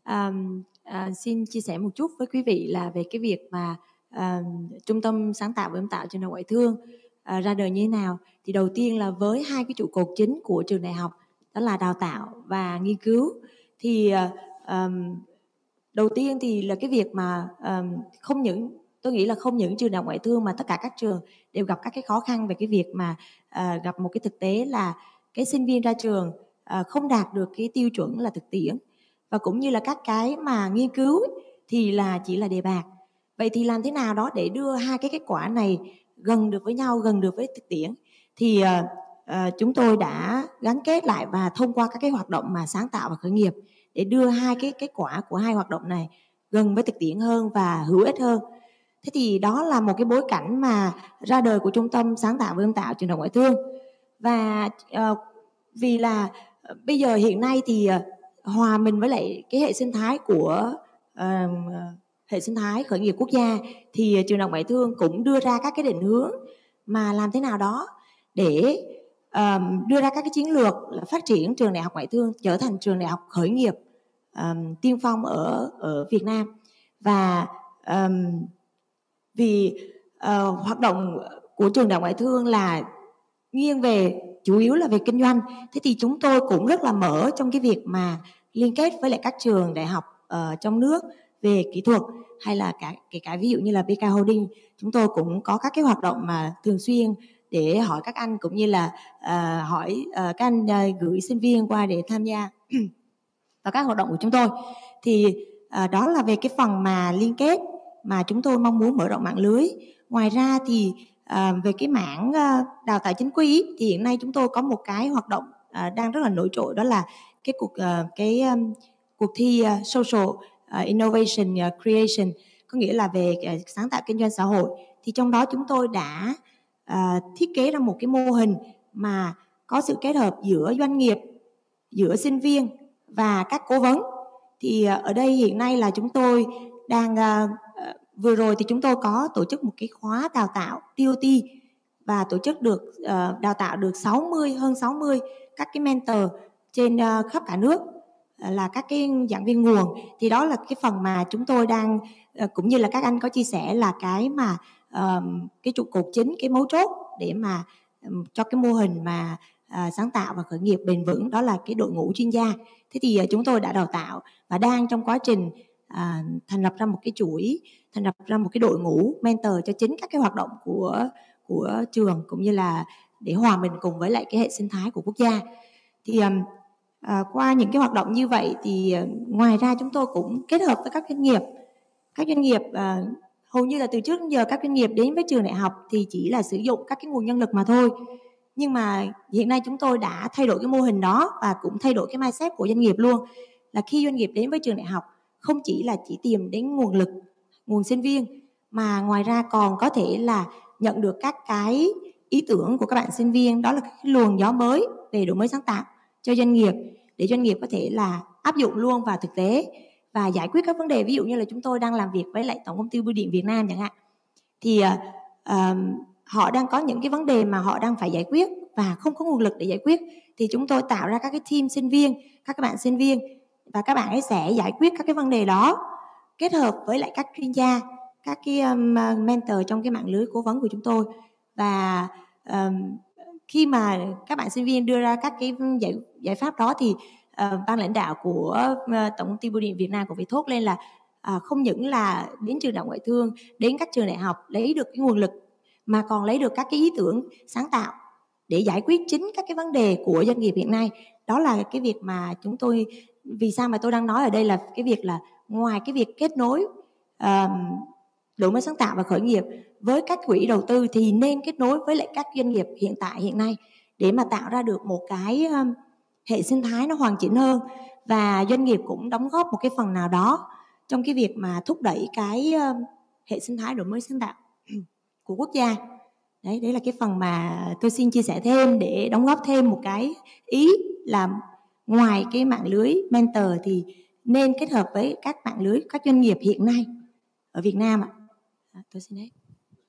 Xin chia sẻ một chút với quý vị là về cái việc mà Trung tâm Sáng tạo và Ươm tạo Trường Đại học Ngoại thương ra đời như thế nào. Thì đầu tiên là với hai cái trụ cột chính của trường đại học, đó là đào tạo và nghiên cứu. Thì đầu tiên thì là cái việc mà tôi nghĩ là không những trường đại học ngoại thương mà tất cả các trường đều gặp các cái khó khăn về cái việc mà gặp một cái thực tế là cái sinh viên ra trường không đạt được cái tiêu chuẩn là thực tiễn, và cũng như là các cái mà nghiên cứu thì là chỉ là đề bạt. Vậy thì làm thế nào đó để đưa hai cái kết quả này gần được với nhau, gần được với thực tiễn? Thì chúng tôi đã gắn kết lại và thông qua các cái hoạt động mà sáng tạo và khởi nghiệp để đưa hai cái kết quả của hai hoạt động này gần với thực tiễn hơn và hữu ích hơn. Thế thì đó là một cái bối cảnh mà ra đời của Trung tâm Sáng tạo và Ươm tạo Trường Đại học Ngoại thương. Và vì là bây giờ hiện nay thì hòa mình với lại cái hệ sinh thái của hệ sinh thái khởi nghiệp quốc gia, thì Trường Đại học Ngoại thương cũng đưa ra các cái định hướng mà làm thế nào đó để đưa ra các cái chiến lược là phát triển Trường Đại học Ngoại thương trở thành trường đại học khởi nghiệp tiên phong ở Việt Nam. Và vì hoạt động của Trường Đại học Ngoại thương là nghiêng về chủ yếu là về kinh doanh, thế thì chúng tôi cũng rất là mở trong cái việc mà liên kết với lại các trường đại học trong nước về kỹ thuật, hay là kể cả ví dụ như là BK Holding, chúng tôi cũng có các cái hoạt động mà thường xuyên để hỏi các anh, cũng như là hỏi các anh gửi sinh viên qua để tham gia vào các hoạt động của chúng tôi. Thì đó là về cái phần mà liên kết mà chúng tôi mong muốn mở rộng mạng lưới. Ngoài ra thì về cái mảng đào tạo chính quy thì hiện nay chúng tôi có một cái hoạt động đang rất là nổi trội, đó là cái cuộc thi Social Innovation Creation, có nghĩa là về sáng tạo kinh doanh xã hội. Thì trong đó chúng tôi đã thiết kế ra một cái mô hình mà có sự kết hợp giữa doanh nghiệp, giữa sinh viên và các cố vấn. Thì ở đây hiện nay là chúng tôi đang vừa rồi thì chúng tôi có tổ chức một cái khóa đào tạo TOT và tổ chức được đào tạo được hơn 60 các cái mentor trên khắp cả nước, là các cái giảng viên nguồn. Thì đó là cái phần mà chúng tôi đang cũng như là các anh có chia sẻ là cái mà cái trụ cột chính, cái mấu chốt để mà cho cái mô hình mà sáng tạo và khởi nghiệp bền vững, đó là cái đội ngũ chuyên gia. Thế thì chúng tôi đã đào tạo và đang trong quá trình thành lập ra một cái chuỗi, thành lập ra một cái đội ngũ mentor cho chính các cái hoạt động của trường, cũng như là để hòa mình cùng với lại cái hệ sinh thái của quốc gia. Thì qua những cái hoạt động như vậy thì ngoài ra chúng tôi cũng kết hợp với các doanh nghiệp hầu như là từ trước đến giờ các doanh nghiệp đến với trường đại học thì chỉ là sử dụng các cái nguồn nhân lực mà thôi. Nhưng mà hiện nay chúng tôi đã thay đổi cái mô hình đó và cũng thay đổi cái mindset của doanh nghiệp luôn, là khi doanh nghiệp đến với trường đại học không chỉ là chỉ tìm đến nguồn lực, nguồn sinh viên, mà ngoài ra còn có thể là nhận được các cái ý tưởng của các bạn sinh viên, đó là cái luồng gió mới về đổi mới sáng tạo cho doanh nghiệp, để doanh nghiệp có thể là áp dụng luôn vào thực tế và giải quyết các vấn đề. Ví dụ như là chúng tôi đang làm việc với lại Tổng công ty Bưu điện Việt Nam chẳng hạn, thì họ đang có những cái vấn đề mà họ đang phải giải quyết và không có nguồn lực để giải quyết, thì chúng tôi tạo ra các cái team sinh viên, các bạn sinh viên, và các bạn ấy sẽ giải quyết các cái vấn đề đó kết hợp với lại các chuyên gia, các cái mentor trong cái mạng lưới cố vấn của chúng tôi. Và khi mà các bạn sinh viên đưa ra các cái giải pháp đó thì ban lãnh đạo của Tổng công ty Bưu điện Việt Nam cũng phải thốt lên là không những là đến trường đại học ngoại thương, đến các trường đại học lấy được cái nguồn lực, mà còn lấy được các cái ý tưởng sáng tạo để giải quyết chính các cái vấn đề của doanh nghiệp hiện nay. Đó là cái việc mà chúng tôi, vì sao mà tôi đang nói ở đây là cái việc là ngoài cái việc kết nối đổi mới sáng tạo và khởi nghiệp với các quỹ đầu tư thì nên kết nối với lại các doanh nghiệp hiện nay để mà tạo ra được một cái hệ sinh thái nó hoàn chỉnh hơn, và doanh nghiệp cũng đóng góp một cái phần nào đó trong cái việc mà thúc đẩy cái hệ sinh thái đổi mới sáng tạo của quốc gia. Đấy là cái phần mà tôi xin chia sẻ thêm để đóng góp thêm một cái ý là ngoài cái mạng lưới mentor thì nên kết hợp với các mạng lưới các doanh nghiệp hiện nay ở Việt Nam ạ. Tôi xin hết.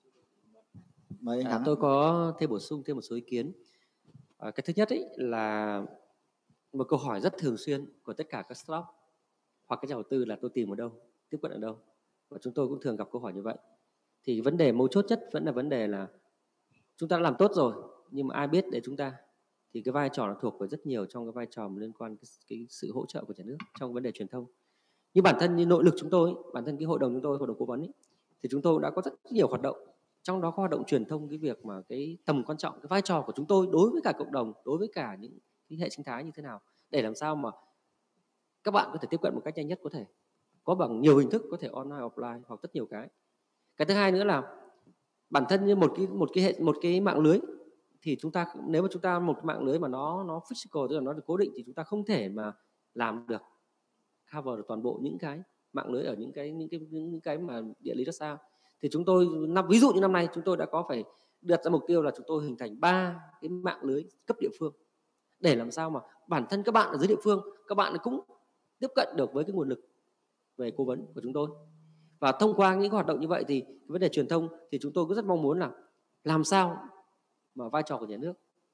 Tôi có thêm bổ sung thêm một số ý kiến. Cái thứ nhất ấy là một câu hỏi rất thường xuyên của tất cả các startup hoặc các nhà đầu tư là tôi tìm ở đâu, tiếp cận ở đâu, và chúng tôi cũng thường gặp câu hỏi như vậy. Thì vấn đề mấu chốt nhất vẫn là vấn đề là chúng ta đã làm tốt rồi nhưng mà ai biết để chúng ta, thì cái vai trò nó thuộc về rất nhiều trong cái vai trò liên quan cái sự hỗ trợ của nhà nước trong vấn đề truyền thông. Như bản thân như nội lực chúng tôi, bản thân cái hội đồng chúng tôi, hội đồng cố vấn ấy, thì chúng tôi đã có rất nhiều hoạt động, trong đó có hoạt động truyền thông cái việc mà cái tầm quan trọng, cái vai trò của chúng tôi đối với cả cộng đồng, đối với cả những cái hệ sinh thái như thế nào, để làm sao mà các bạn có thể tiếp cận một cách nhanh nhất có thể, có bằng nhiều hình thức, có thể online, offline hoặc rất nhiều cái. Cái thứ hai nữa là bản thân như một cái mạng lưới thì chúng ta, nếu mà chúng ta một cái mạng lưới mà nó physical, tức là nó được cố định, thì chúng ta không thể mà làm được cover được toàn bộ những cái mạng lưới ở những cái mà địa lý rất xa. Thì chúng tôi ví dụ như năm nay chúng tôi đã có phải đặt ra mục tiêu là chúng tôi hình thành 3 cái mạng lưới cấp địa phương, để làm sao mà bản thân các bạn ở dưới địa phương các bạn cũng tiếp cận được với cái nguồn lực về cố vấn của chúng tôi. Và thông qua những hoạt động như vậy thì cái vấn đề truyền thông thì chúng tôi cũng rất mong muốn là làm sao mà vai trò của nhà nước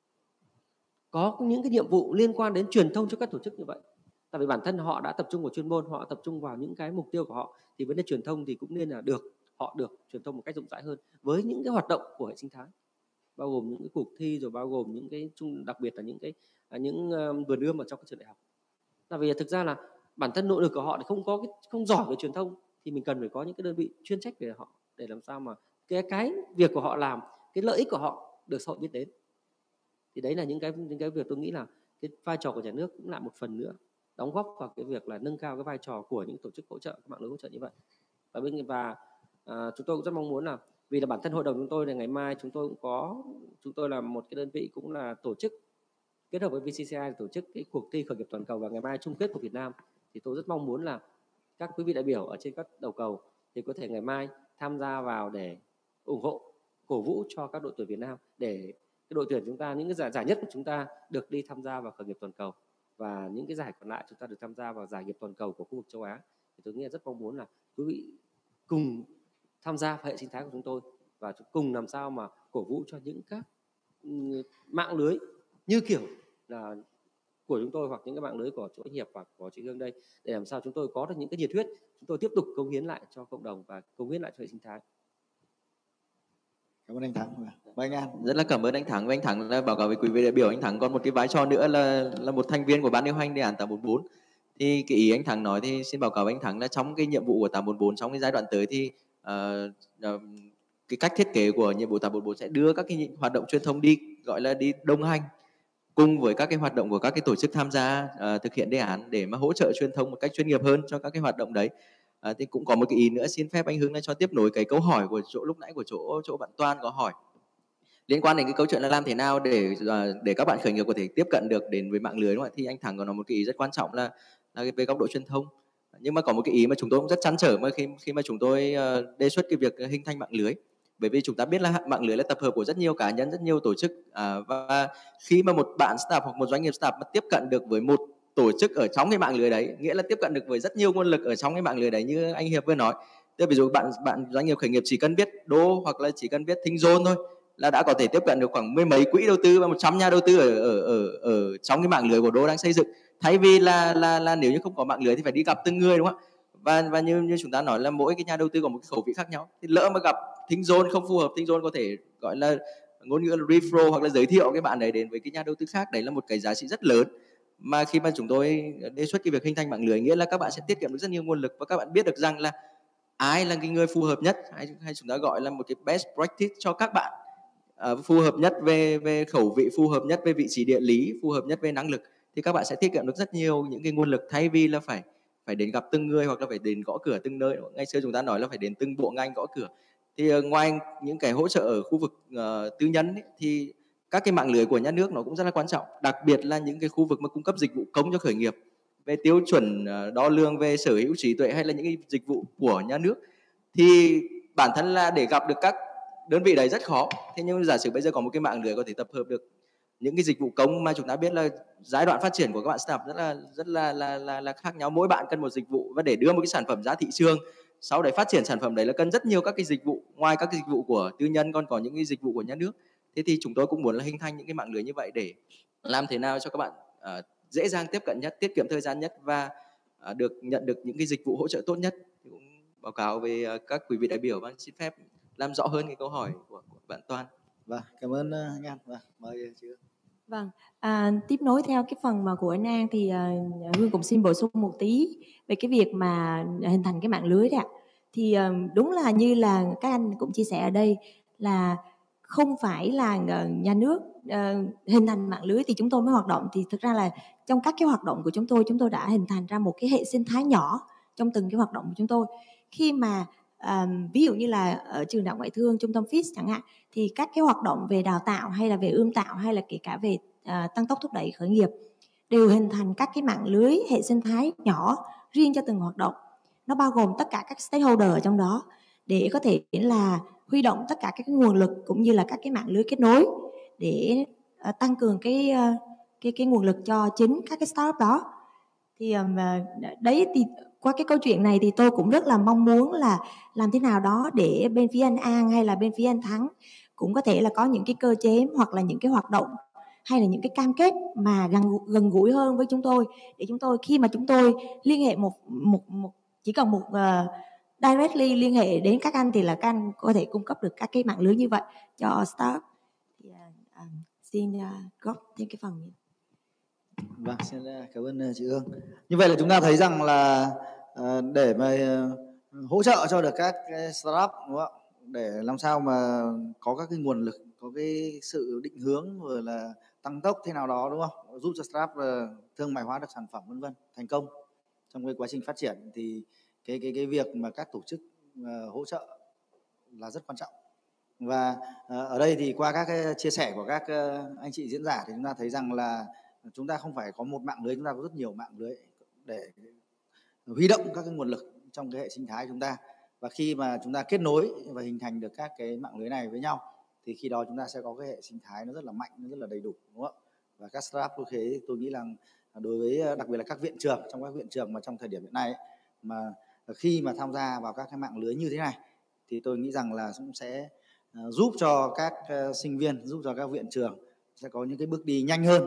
có những cái nhiệm vụ liên quan đến truyền thông cho các tổ chức như vậy. Tại vì bản thân họ đã tập trung vào chuyên môn, họ tập trung vào những cái mục tiêu của họ, thì vấn đề truyền thông thì cũng nên là họ được truyền thông một cách rộng rãi hơn với những cái hoạt động của hệ sinh thái, bao gồm những cái cuộc thi, rồi bao gồm những cái đặc biệt là những vườn ươm ở trong các trường đại học. Tại vì thực ra là bản thân nội lực của họ thì không giỏi về truyền thông, thì mình cần phải có những cái đơn vị chuyên trách về họ, để làm sao mà cái việc của họ làm, cái lợi ích của họ được xã hội biết đến. Thì đấy là những cái việc tôi nghĩ là cái vai trò của nhà nước cũng là một phần nữa đóng góp vào cái việc là nâng cao cái vai trò của những tổ chức hỗ trợ, các mạng lưới hỗ trợ như vậy. Và chúng tôi cũng rất mong muốn là, vì là bản thân hội đồng chúng tôi là ngày mai chúng tôi là một cái đơn vị cũng là tổ chức kết hợp với VCCI tổ chức cái cuộc thi khởi nghiệp toàn cầu, và ngày mai chung kết của Việt Nam. Thì tôi rất mong muốn là các quý vị đại biểu ở trên các đầu cầu thì có thể ngày mai tham gia vào để ủng hộ, cổ vũ cho các đội tuyển Việt Nam, để cái đội tuyển chúng ta, những cái giải nhất của chúng ta được đi tham gia vào khởi nghiệp toàn cầu, và những cái giải còn lại chúng ta được tham gia vào giải nghiệp toàn cầu của khu vực châu Á. Thì tôi nghĩ là rất mong muốn là quý vị cùng tham gia vào hệ sinh thái của chúng tôi, và cùng làm sao mà cổ vũ cho những các mạng lưới như kiểu là của chúng tôi, hoặc những cái mạng lưới của chỗ nghiệp hoặc của chị Hương đây, để làm sao chúng tôi có được những cái nhiệt huyết, chúng tôi tiếp tục cống hiến lại cho cộng đồng và cống hiến lại cho hệ sinh thái. Cảm ơn anh Thắng. Anh An. Rất là cảm ơn anh Thắng. Và anh Thắng đã báo cáo với quý vị đại biểu, anh Thắng còn một cái vai trò nữa là một thành viên của ban điều hành đề án 844. Thì cái ý anh Thắng nói thì xin báo cáo với anh Thắng là trong cái nhiệm vụ của 844 trong cái giai đoạn tới thì cái cách thiết kế của nhiệm vụ 844 sẽ đưa các cái hoạt động truyền thông đi, gọi là đi đồng hành cùng với các cái hoạt động của các cái tổ chức tham gia thực hiện đề án, để mà hỗ trợ truyền thông một cách chuyên nghiệp hơn cho các cái hoạt động đấy. Thì cũng có một cái ý nữa, xin phép anh Hưng là cho tiếp nối cái câu hỏi của lúc nãy của chỗ bạn Toan có hỏi liên quan đến cái câu chuyện là làm thế nào để các bạn khởi nghiệp có thể tiếp cận được đến với mạng lưới, đúng không ạ? Thì anh Thắng có nói một cái ý rất quan trọng là về góc độ truyền thông. Nhưng mà có một cái ý mà chúng tôi cũng rất trăn trở khi mà chúng tôi đề xuất cái việc hình thành mạng lưới. Bởi vì chúng ta biết là mạng lưới là tập hợp của rất nhiều cá nhân, rất nhiều tổ chức, và khi mà một bạn startup hoặc một doanh nghiệp startup mà tiếp cận được với một tổ chức ở trong cái mạng lưới đấy, nghĩa là tiếp cận được với rất nhiều nguồn lực ở trong cái mạng lưới đấy, như anh Hiệp vừa nói. Tức ví dụ bạn doanh nghiệp khởi nghiệp chỉ cần biết đô hoặc là chỉ cần biết thinh zone thôi là đã có thể tiếp cận được khoảng 10 mấy quỹ đầu tư và 100 nhà đầu tư ở trong cái mạng lưới của đô đang xây dựng. Thay vì là nếu như không có mạng lưới thì phải đi gặp từng người, đúng không ạ? Và như chúng ta nói là mỗi cái nhà đầu tư có một cái khẩu vị khác nhau. Thì lỡ mà gặp thinh zone không phù hợp, thinh zone có thể gọi là ngôn ngữ là referral hoặc là giới thiệu cái bạn đấy đến với cái nhà đầu tư khác. Đấy là một cái giá trị rất lớn mà khi mà chúng tôi đề xuất cái việc hình thành mạng lưới, nghĩa là các bạn sẽ tiết kiệm được rất nhiều nguồn lực và các bạn biết được rằng là ai là cái người phù hợp nhất, hay chúng ta gọi là một cái best practice cho các bạn phù hợp nhất về khẩu vị, phù hợp nhất về vị trí địa lý, phù hợp nhất về năng lực, thì các bạn sẽ tiết kiệm được rất nhiều những cái nguồn lực, thay vì là phải đến gặp từng người hoặc là phải đến gõ cửa từng nơi. Ngày xưa chúng ta nói là phải đến từng bộ ngành gõ cửa. Thì ngoài những cái hỗ trợ ở khu vực tư nhân ấy, thì các cái mạng lưới của nhà nước nó cũng rất là quan trọng, đặc biệt là những cái khu vực mà cung cấp dịch vụ công cho khởi nghiệp về tiêu chuẩn đo lường về sở hữu trí tuệ hay là những cái dịch vụ của nhà nước, thì bản thân là để gặp được các đơn vị đấy rất khó. Thế nhưng giả sử bây giờ có một cái mạng lưới có thể tập hợp được những cái dịch vụ công mà chúng ta biết là giai đoạn phát triển của các bạn startup rất là khác nhau, mỗi bạn cần một dịch vụ, và để đưa một cái sản phẩm ra thị trường, sau đấy phát triển sản phẩm đấy là cần rất nhiều các cái dịch vụ, ngoài các cái dịch vụ của tư nhân còn có những cái dịch vụ của nhà nước. Thế thì chúng tôi cũng muốn là hình thành những cái mạng lưới như vậy để làm thế nào cho các bạn dễ dàng tiếp cận nhất, tiết kiệm thời gian nhất và nhận được những cái dịch vụ hỗ trợ tốt nhất. Thì cũng báo cáo về các quý vị đại biểu, và xin phép làm rõ hơn cái câu hỏi của bạn Toàn. Vâng, cảm ơn anh An. Vâng, mời chị Hương. Vâng, tiếp nối theo cái phần mà của anh An thì Hương cũng xin bổ sung một tí về cái việc mà hình thành cái mạng lưới đấy ạ. Thì đúng là như là các anh cũng chia sẻ ở đây là không phải là nhà nước hình thành mạng lưới thì chúng tôi mới hoạt động. Thì thực ra là trong các cái hoạt động của chúng tôi đã hình thành ra một cái hệ sinh thái nhỏ trong từng cái hoạt động của chúng tôi. Khi mà ví dụ như là ở trường đại học ngoại thương, trung tâm FIS chẳng hạn, thì các cái hoạt động về đào tạo hay là về ươm tạo hay là kể cả về tăng tốc thúc đẩy khởi nghiệp đều hình thành các cái mạng lưới hệ sinh thái nhỏ riêng cho từng hoạt động. Nó bao gồm tất cả các stakeholder ở trong đó để có thể là huy động tất cả các cái nguồn lực cũng như là các cái mạng lưới kết nối để tăng cường cái nguồn lực cho chính các cái startup đó. Thì đấy, thì qua cái câu chuyện này thì tôi cũng rất là mong muốn là làm thế nào đó để bên phía anh An hay là bên phía anh Thắng cũng có thể là có những cái cơ chế hoặc là những cái hoạt động hay là những cái cam kết mà gần gũi hơn với chúng tôi, để chúng tôi khi mà chúng tôi liên hệ chỉ cần một directly liên hệ đến các anh thì là các anh có thể cung cấp được các cái mạng lưới như vậy cho startup. Thì xin góp thêm cái phần này. Vâng, xin cảm ơn chị Hương. Như vậy là chúng ta thấy rằng là để mà hỗ trợ cho được các cái startup, đúng không? Để làm sao mà có các cái nguồn lực, có cái sự định hướng rồi là tăng tốc thế nào đó, đúng không? Giúp cho startup thương mại hóa được sản phẩm vân vân thành công trong cái quá trình phát triển, thì cái việc mà các tổ chức hỗ trợ là rất quan trọng. Và ở đây thì qua các cái chia sẻ của các anh chị diễn giả thì chúng ta thấy rằng là chúng ta không phải có một mạng lưới, chúng ta có rất nhiều mạng lưới để huy động các cái nguồn lực trong cái hệ sinh thái chúng ta. Và khi mà chúng ta kết nối và hình thành được các cái mạng lưới này với nhau thì khi đó chúng ta sẽ có cái hệ sinh thái nó rất là mạnh, nó rất là đầy đủ, đúng không? Và các startup như thế tôi nghĩ là đối với đặc biệt là các viện trường, trong các viện trường mà trong thời điểm hiện nay ấy, mà khi mà tham gia vào các cái mạng lưới như thế này thì tôi nghĩ rằng là cũng sẽ giúp cho các sinh viên, giúp cho các viện trường sẽ có những cái bước đi nhanh hơn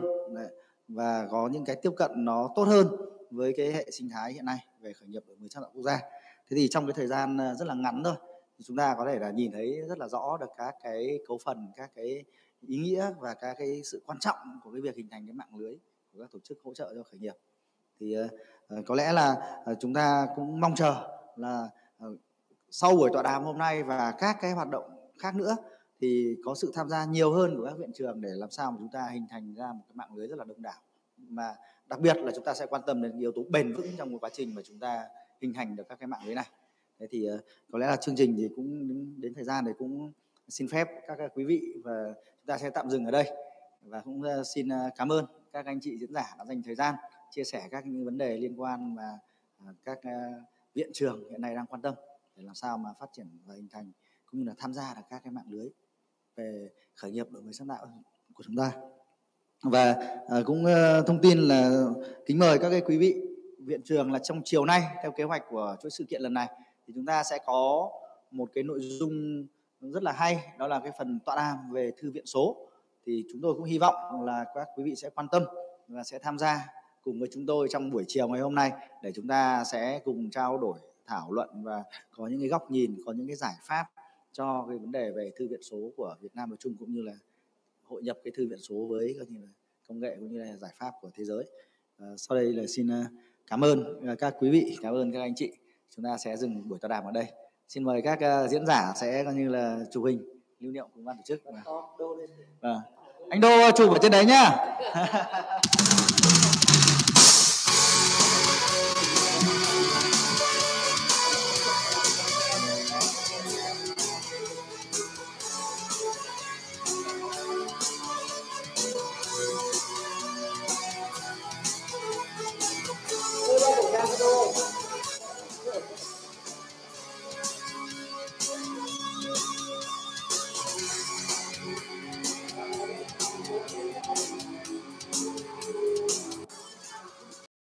và có những cái tiếp cận nó tốt hơn với cái hệ sinh thái hiện nay về khởi nghiệp đổi mới sáng tạo quốc gia. Thế thì trong cái thời gian rất là ngắn thôi thì chúng ta có thể là nhìn thấy rất là rõ được các cái cấu phần, các cái ý nghĩa và các cái sự quan trọng của cái việc hình thành cái mạng lưới của các tổ chức hỗ trợ cho khởi nghiệp. Thì có lẽ là chúng ta cũng mong chờ là sau buổi tọa đàm hôm nay và các cái hoạt động khác nữa thì có sự tham gia nhiều hơn của các viện trường để làm sao mà chúng ta hình thành ra một cái mạng lưới rất là đông đảo, mà đặc biệt là chúng ta sẽ quan tâm đến yếu tố bền vững trong một quá trình mà chúng ta hình thành được các cái mạng lưới này. Thế thì có lẽ là chương trình thì cũng đến thời gian thì cũng xin phép các quý vị và chúng ta sẽ tạm dừng ở đây, và cũng xin cảm ơn các anh chị diễn giả đã dành thời gian chia sẻ các những vấn đề liên quan mà các viện trường hiện nay đang quan tâm để làm sao mà phát triển và hình thành cũng như là tham gia được các cái mạng lưới về khởi nghiệp đổi mới sáng tạo của chúng ta. Và cũng thông tin là kính mời các cái quý vị viện trường là trong chiều nay theo kế hoạch của chuỗi sự kiện lần này thì chúng ta sẽ có một cái nội dung rất là hay, đó là cái phần tọa đàm về thư viện số. Thì chúng tôi cũng hy vọng là các quý vị sẽ quan tâm và sẽ tham gia cùng với chúng tôi trong buổi chiều ngày hôm nay để chúng ta sẽ cùng trao đổi, thảo luận và có những cái góc nhìn, có những cái giải pháp cho cái vấn đề về thư viện số của Việt Nam nói chung, cũng như là hội nhập cái thư viện số với công nghệ cũng như là giải pháp của thế giới. Sau đây là xin cảm ơn các quý vị, cảm ơn các anh chị. Chúng ta sẽ dừng buổi tọa đàm ở đây. Xin mời các diễn giả sẽ coi như là chụp hình lưu niệm cùng ban tổ chức. Anh Đô chụp ở trên đấy nhá.